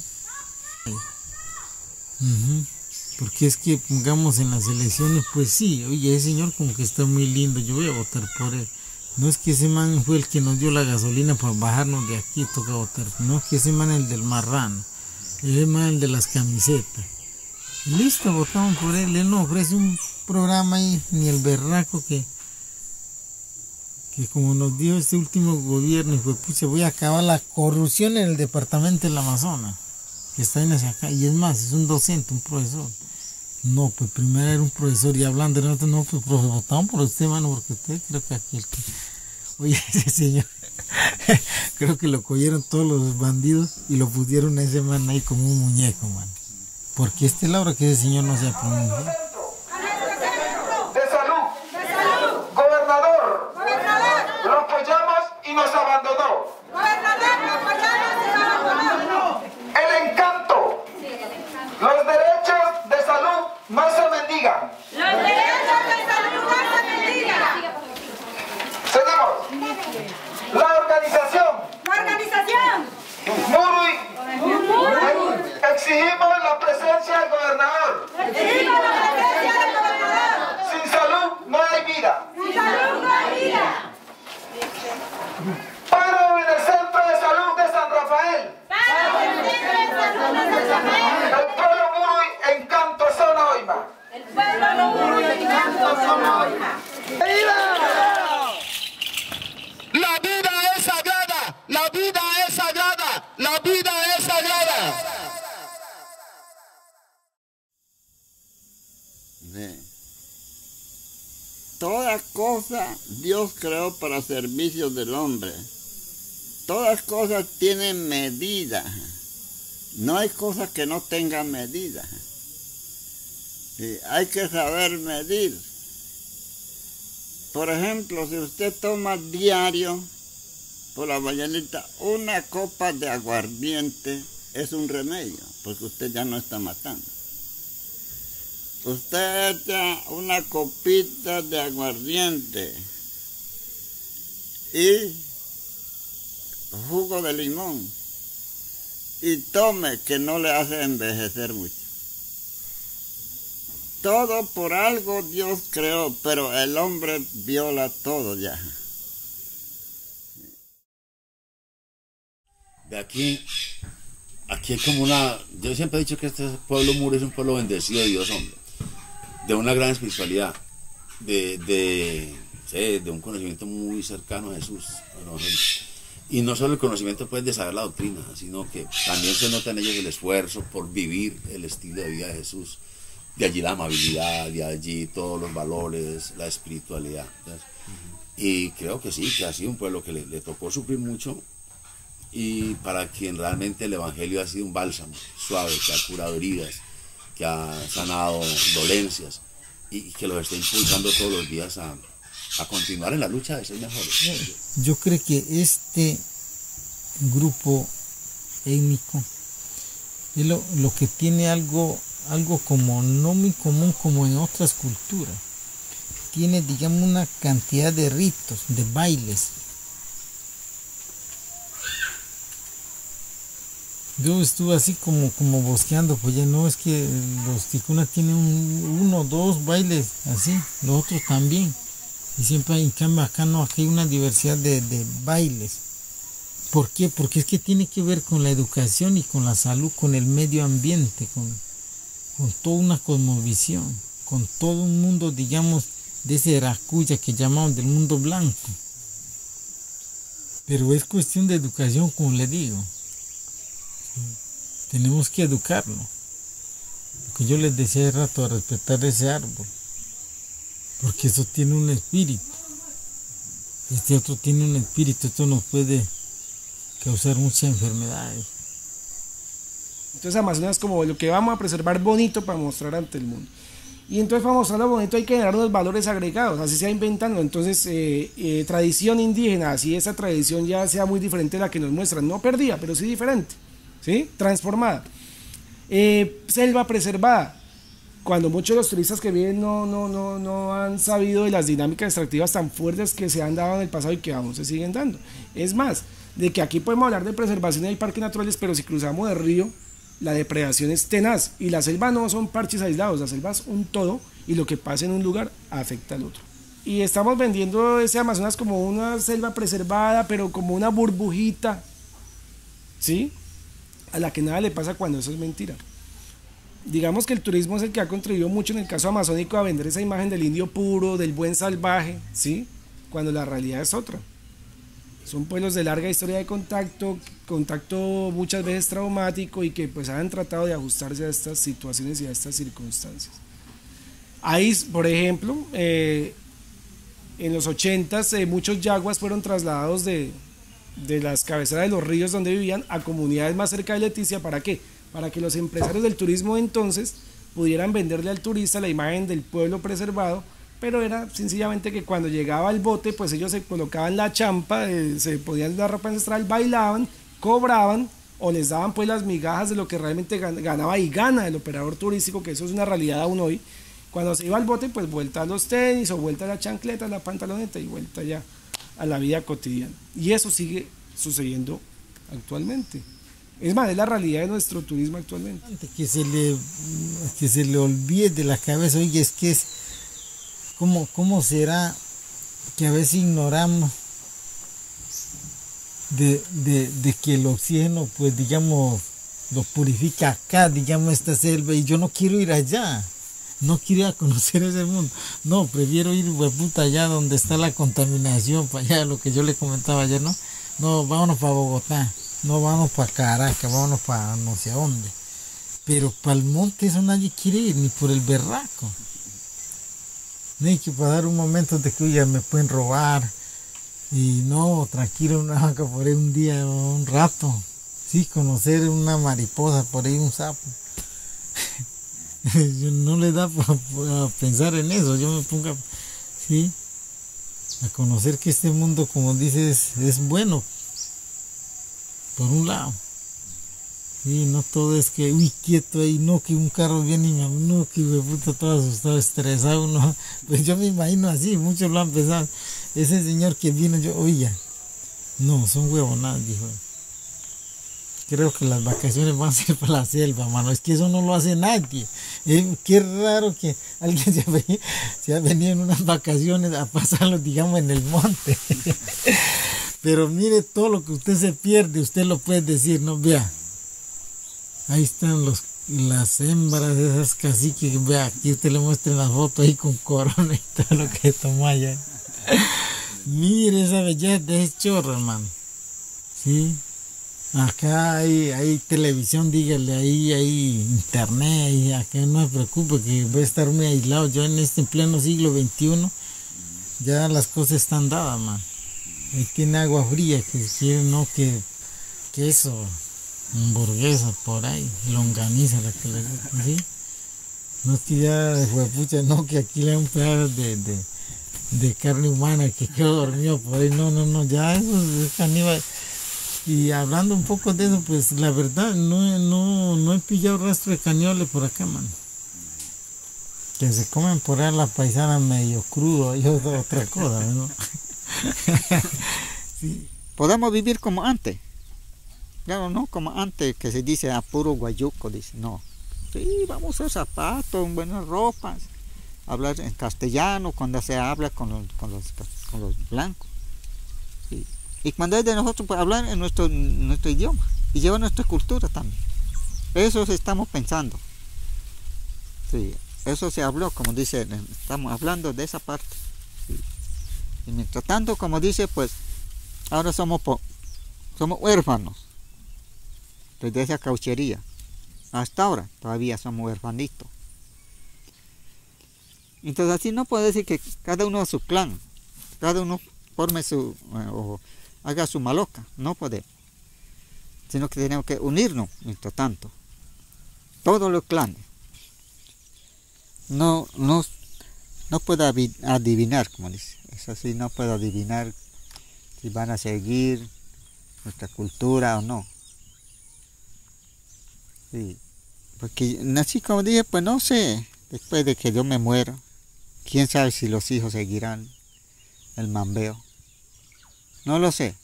Uh-huh. Porque es que pongamos en las elecciones, pues sí, oye, ese señor como que está muy lindo, yo voy a votar por él. No es que ese man fue el que nos dio la gasolina para bajarnos de aquí, toca votar. No, que ese man es el del marrano, ese man es el de las camisetas. Y listo, votamos por él. Él nos ofrece un programa ahí, ni el berraco que, que como nos dio este último gobierno, y pues pucha, voy a acabar la corrupción en el departamento del Amazonas, que está en hacia acá. Y es más, es un docente, un profesor. No, pues primero era un profesor y hablando de nosotros, no, pues profe, votamos por usted, mano, porque usted creo que aquí el que... Oye, ese señor, creo que lo cogieron todos los bandidos y lo pusieron a ese man ahí como un muñeco, mano. Porque este es la hora que ese señor no se ha pronunciado. De salud. De salud. Gobernador. Gobernador. Lo apoyamos y nos abandonó. Gobernador, lo apoyamos y nos abandonó. El encanto. Los derechos de salud no se mendigan. Los derechos de salud no se mendigan. Seguimos. La organización. La organización. Muruy. Muruy. Exigimos la presencia del gobernador. Exigimos la presencia del gobernador. Sin salud no hay vida. Sin salud no hay vida. Paro en el centro de salud de San Rafael. Paro en el centro de salud de San Rafael. El pueblo Muruy en Canto Zona Oima. El pueblo Muruy en Canto Zona Oima. ¡Viva! La vida es sagrada. La vida es sagrada. La vida es sagrada. Toda cosa Dios creó para servicio del hombre. Todas cosas tienen medida. No hay cosas que no tengan medida. Sí, hay que saber medir. Por ejemplo, si usted toma diario por la mañanita una copa de aguardiente, es un remedio, porque usted ya no está matando. Usted echa una copita de aguardiente y jugo de limón y tome, que no le hace envejecer mucho. Todo por algo Dios creó, pero el hombre viola todo ya. De aquí, aquí hay como una... Yo siempre he dicho que este pueblo Muro es un pueblo bendecido de Dios, hombre. De una gran espiritualidad, de, de, sí, de un conocimiento muy cercano a Jesús. Bueno, y no solo el conocimiento pues, de saber la doctrina, sino que también se nota en ellos el esfuerzo por vivir el estilo de vida de Jesús. De allí la amabilidad, de allí todos los valores, la espiritualidad. ¿Sabes? Y creo que sí, que ha sido un pueblo que le, le tocó sufrir mucho, y para quien realmente el Evangelio ha sido un bálsamo suave, que ha curado heridas, que ha sanado dolencias, y que los está impulsando todos los días a, a continuar en la lucha de ser mejores. Yo creo que este grupo étnico es lo, lo que tiene algo, algo como no muy común como en otras culturas. Tiene, digamos, una cantidad de ritos, de bailes. Yo estuve así como, como bosqueando, pues ya no, es que los ticunas tienen un, uno, dos bailes así, los otros también. Y siempre hay, en cambio acá no, acá hay una diversidad de, de bailes. ¿Por qué? Porque es que tiene que ver con la educación y con la salud, con el medio ambiente, con, con toda una cosmovisión, con todo un mundo, digamos, de ese Racuya que llamamos del mundo blanco. Pero es cuestión de educación, como le digo. Tenemos que educarlo. Lo que yo les decía hace rato, a respetar ese árbol. Porque eso tiene un espíritu. Este otro tiene un espíritu. Esto nos puede causar muchas enfermedades. Entonces Amazonas es como lo que vamos a preservar bonito para mostrar ante el mundo. Y entonces para mostrarlo bonito hay que generar unos valores agregados, así se va inventando. Entonces eh, eh, tradición indígena, así esa tradición ya sea muy diferente a la que nos muestran, no perdida, pero sí diferente, ¿sí? Transformada. Eh, selva preservada, cuando muchos de los turistas que vienen no, no, no, no han sabido de las dinámicas extractivas tan fuertes que se han dado en el pasado y que aún se siguen dando. Es más, de que aquí podemos hablar de preservación y parques naturales, pero si cruzamos el río, la depredación es tenaz, y la selva no son parches aislados, la selva es un todo, y lo que pasa en un lugar afecta al otro. Y estamos vendiendo ese Amazonas como una selva preservada, pero como una burbujita, ¿sí? A la que nada le pasa, cuando eso es mentira. Digamos que el turismo es el que ha contribuido mucho en el caso amazónico a vender esa imagen del indio puro, del buen salvaje, ¿sí? Cuando la realidad es otra. Son pueblos de larga historia de contacto, contacto muchas veces traumático, y que pues han tratado de ajustarse a estas situaciones y a estas circunstancias. Ahí, por ejemplo, eh, en los ochentas eh, muchos yaguas fueron trasladados de, de las cabeceras de los ríos donde vivían a comunidades más cerca de Leticia. ¿Para qué? Para que los empresarios del turismo de entonces pudieran venderle al turista la imagen del pueblo preservado. Pero era sencillamente que cuando llegaba el bote, pues ellos se colocaban la champa, eh, se podían dar ropa ancestral, bailaban, cobraban, o les daban pues las migajas de lo que realmente ganaba y gana el operador turístico, que eso es una realidad aún hoy. Cuando se iba al bote, pues vuelta a los tenis, o vuelta a la chancleta, a la pantaloneta, y vuelta ya a la vida cotidiana. Y eso sigue sucediendo actualmente. Es más, es la realidad de nuestro turismo actualmente. Que se le, que se le olvide de la cabeza, oye, es que es... ¿Cómo, ¿Cómo será que a veces ignoramos de, de, de que el oxígeno, pues digamos, lo purifica acá, digamos, esta selva, y yo no quiero ir allá, no quiero ir a conocer ese mundo, no, prefiero ir, pues, puta, allá donde está la contaminación, para allá, lo que yo le comentaba ayer, ¿no? No, vámonos para Bogotá, no, vámonos para Caracas, vámonos para no sé a dónde, pero para el monte eso nadie quiere ir, ni por el berraco. No hay que pasar un momento de que ya me pueden robar, y no, tranquilo, una vaca por ahí un día, un rato, sí, conocer una mariposa, por ahí un sapo. Yo no le da a pensar en eso, yo me pongo a, sí, a conocer que este mundo, como dices, es bueno, por un lado. Sí, no todo es que, uy, quieto ahí, no, que un carro viene y me, no, que me puta todo asustado, estresado, no. Pues yo me imagino así, muchos lo han pensado. Ese señor que vino, yo, oye, no, son huevonadas, dijo. Creo que las vacaciones van a ser para la selva, mano, es que eso no lo hace nadie. Eh, qué raro que alguien se ha, venido, se ha venido en unas vacaciones a pasarlo, digamos, en el monte. Pero mire todo lo que usted se pierde, usted lo puede decir, no, vea. Ahí están los, las hembras de esas caciques, vea, aquí usted le muestra la foto ahí con corona y todo lo que tomó allá. Mire esa belleza de ese chorro, hermano. Sí. Acá hay, hay televisión, dígale, ahí hay internet, y acá no me preocupe que voy a estar muy aislado. Yo en este pleno siglo veintiuno, ya las cosas están dadas, man. Ahí tiene agua fría, que quiere, no, que queso, hamburguesa por ahí, longaniza, la que le gusta, ¿sí? No es que ya, huepucha, no, que aquí le dan un pedazo de, de, de carne humana que quedó dormido por ahí, no, no, no, ya eso es caníbal. Y hablando un poco de eso, pues la verdad, no, no, no he pillado rastro de cañoles por acá, man. Que se comen por ahí la paisana medio crudo, y otra, otra cosa, ¿no? Sí. Podemos vivir como antes. Claro, no como antes, que se dice a puro guayuco, dice, no. Sí, vamos a usar zapatos, buenas ropas, hablar en castellano cuando se habla con los, con los, con los blancos. Sí. Y cuando es de nosotros, pues hablar en nuestro, nuestro idioma y llevar nuestra cultura también. Eso estamos pensando. Sí, eso se habló, como dice, estamos hablando de esa parte. Sí. Y mientras tanto, como dice, pues ahora somos, somos huérfanos desde esa cauchería. Hasta ahora todavía somos huérfanitos. Entonces así no puede decir que cada uno a su clan, cada uno forme su... Eh, o, haga su maloca, no podemos, sino que tenemos que unirnos mientras tanto, todos los clanes. No, no, no puedo adivinar, como dice, es así, no puedo adivinar si van a seguir nuestra cultura o no. Sí, porque así como dije, pues no sé, después de que yo me muera, quién sabe si los hijos seguirán el mambeo. No lo sé.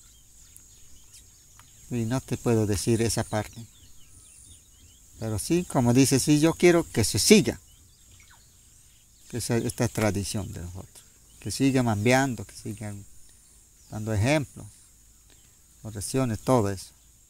Y no te puedo decir esa parte. Pero sí, como dice, sí, yo quiero que se siga. Que sea esta tradición de nosotros. Que siga mambeando, que sigan dando ejemplos, oraciones, todo eso.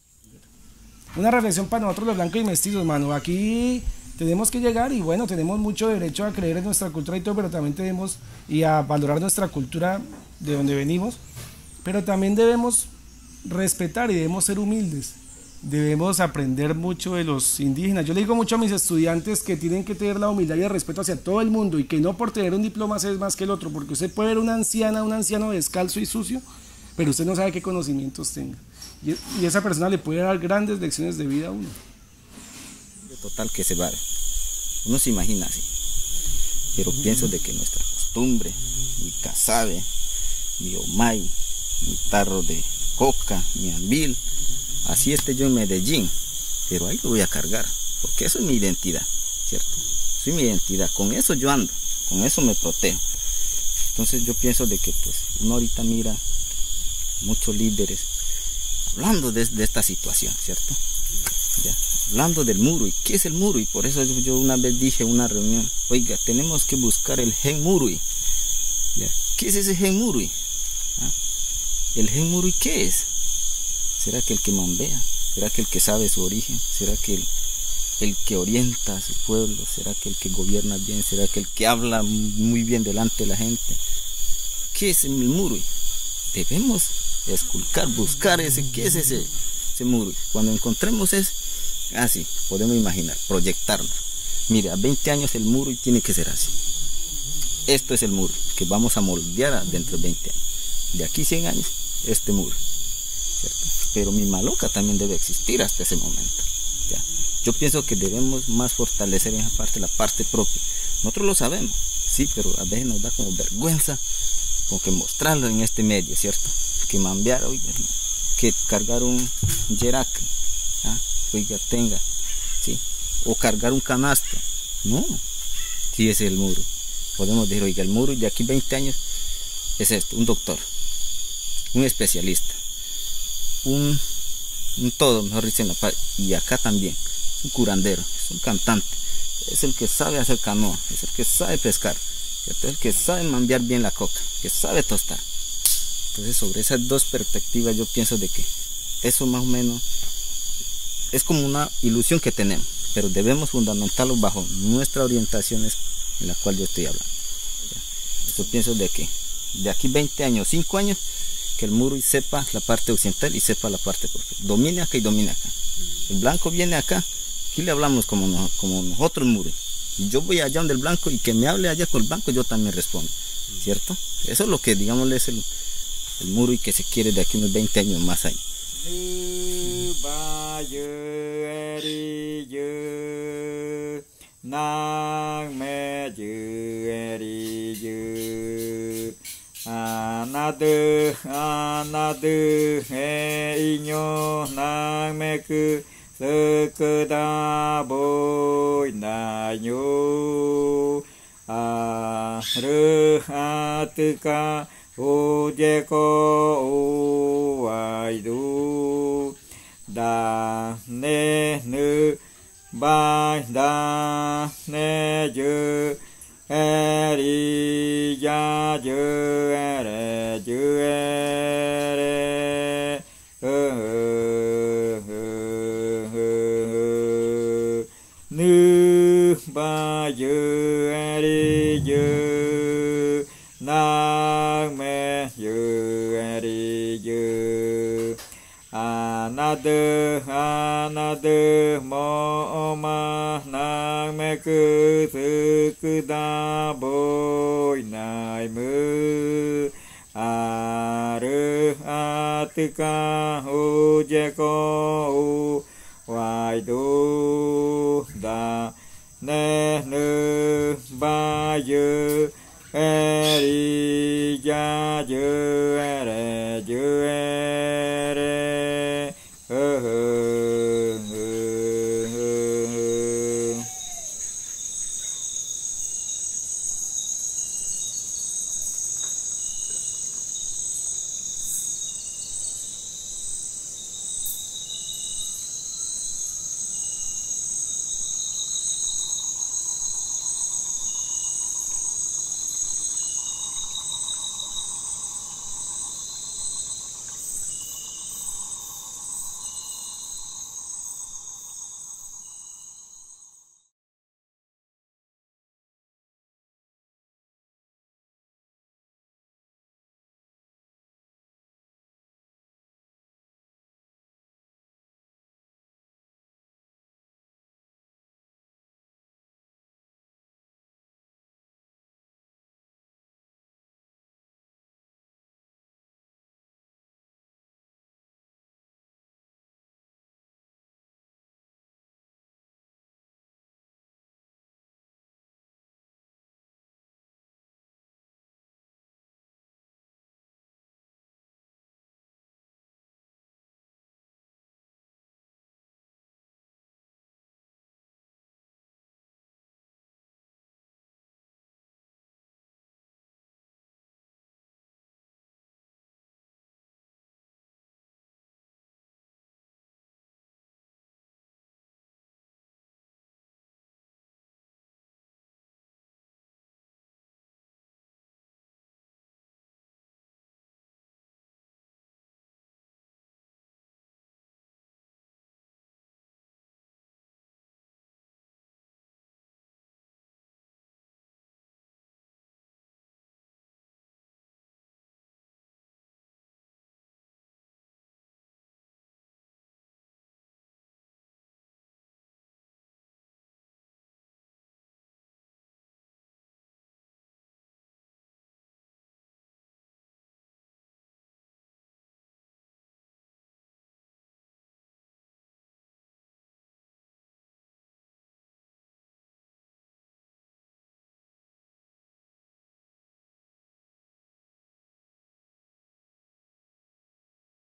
Una reflexión para nosotros los blancos y mestizos, mano. Aquí tenemos que llegar y bueno, tenemos mucho derecho a creer en nuestra cultura y todo, pero también tenemos y a valorar nuestra cultura de donde venimos. Pero también debemos respetar y debemos ser humildes. Debemos aprender mucho de los indígenas. Yo le digo mucho a mis estudiantes que tienen que tener la humildad y el respeto hacia todo el mundo y que no por tener un diploma es más que el otro, porque usted puede ver una anciana, un anciano descalzo y sucio, pero usted no sabe qué conocimientos tenga. Y, y esa persona le puede dar grandes lecciones de vida a uno. Total que se va. Uno se imagina así. Pero uh-huh. Pienso de que nuestra costumbre, mi casabe, mi omay, mi tarro de coca, mi ambil, así esté yo en Medellín, pero ahí lo voy a cargar, porque eso es mi identidad, ¿cierto? Soy mi identidad, con eso yo ando, con eso me protejo. Entonces yo pienso de que pues uno ahorita mira muchos líderes hablando de, de esta situación, ¿cierto? Ya, hablando del muro, ¿y qué es el muro? Y por eso yo una vez dije en una reunión, oiga, tenemos que buscar el gen murui. ¿Ya? ¿Qué es ese gen murui? ¿Ah? ¿El gen murui qué es? ¿Será que el que mambea? ¿Será que el que sabe su origen? ¿Será que el, el que orienta a su pueblo? ¿Será que el que gobierna bien? ¿Será que el que habla muy bien delante de la gente? ¿Qué es el murui? Debemos esculcar, buscar ese, ¿qué es ese, ese murui? Cuando encontremos es así, podemos imaginar, proyectarnos. Mire, a veinte años el murui tiene que ser así. Esto es el muro que vamos a moldear dentro de veinte años. De aquí cien años, este muro, ¿cierto? pero mi maloca también debe existir hasta ese momento. ¿Ya? Yo pienso que debemos más fortalecer en esa parte la parte propia. Nosotros lo sabemos, sí, pero a veces nos da como vergüenza como que mostrarlo en este medio, ¿cierto? Que mambear, oiga, que cargar un yerac, ¿ah? Oiga, tenga, ¿sí? O cargar un canasto. No, sí, ese es el muro. Podemos decir, oiga, el muro de aquí veinte años es esto, un doctor, un especialista, un, un todo, mejor dicho, en la paz. Y acá también, un curandero, es un cantante, es el que sabe hacer canoa, es el que sabe pescar, ¿cierto? Es el que sabe mambear bien la coca, que sabe tostar. Entonces, sobre esas dos perspectivas yo pienso de que eso más o menos es como una ilusión que tenemos, pero debemos fundamentarlo bajo nuestra orientación en la cual yo estoy hablando. ¿Ya? Yo pienso de que de aquí veinte años, cinco años, que el Muruy sepa la parte occidental y sepa la parte propia. Domine acá y domine acá. El blanco viene acá, aquí le hablamos como, no, como nosotros Muruy. Y yo voy allá donde el blanco y que me hable allá con el blanco, yo también respondo. ¿Cierto? Eso es lo que, digámosle, es el, el Muruy que se quiere de aquí unos veinte años más ahí. Nang me ju eri ju anadu anadu he inyo nang me ku sekeda boy na nyo aru atka uje ko ai du da ne nu ba da ne ju eri ya ju ere ju ere nu ba ju eri ju nang me ju eri ju anadu anadu mo ma nang me ku su da boy nai mu aru atka uje ko wai du da ne nu ba ju eri ja ju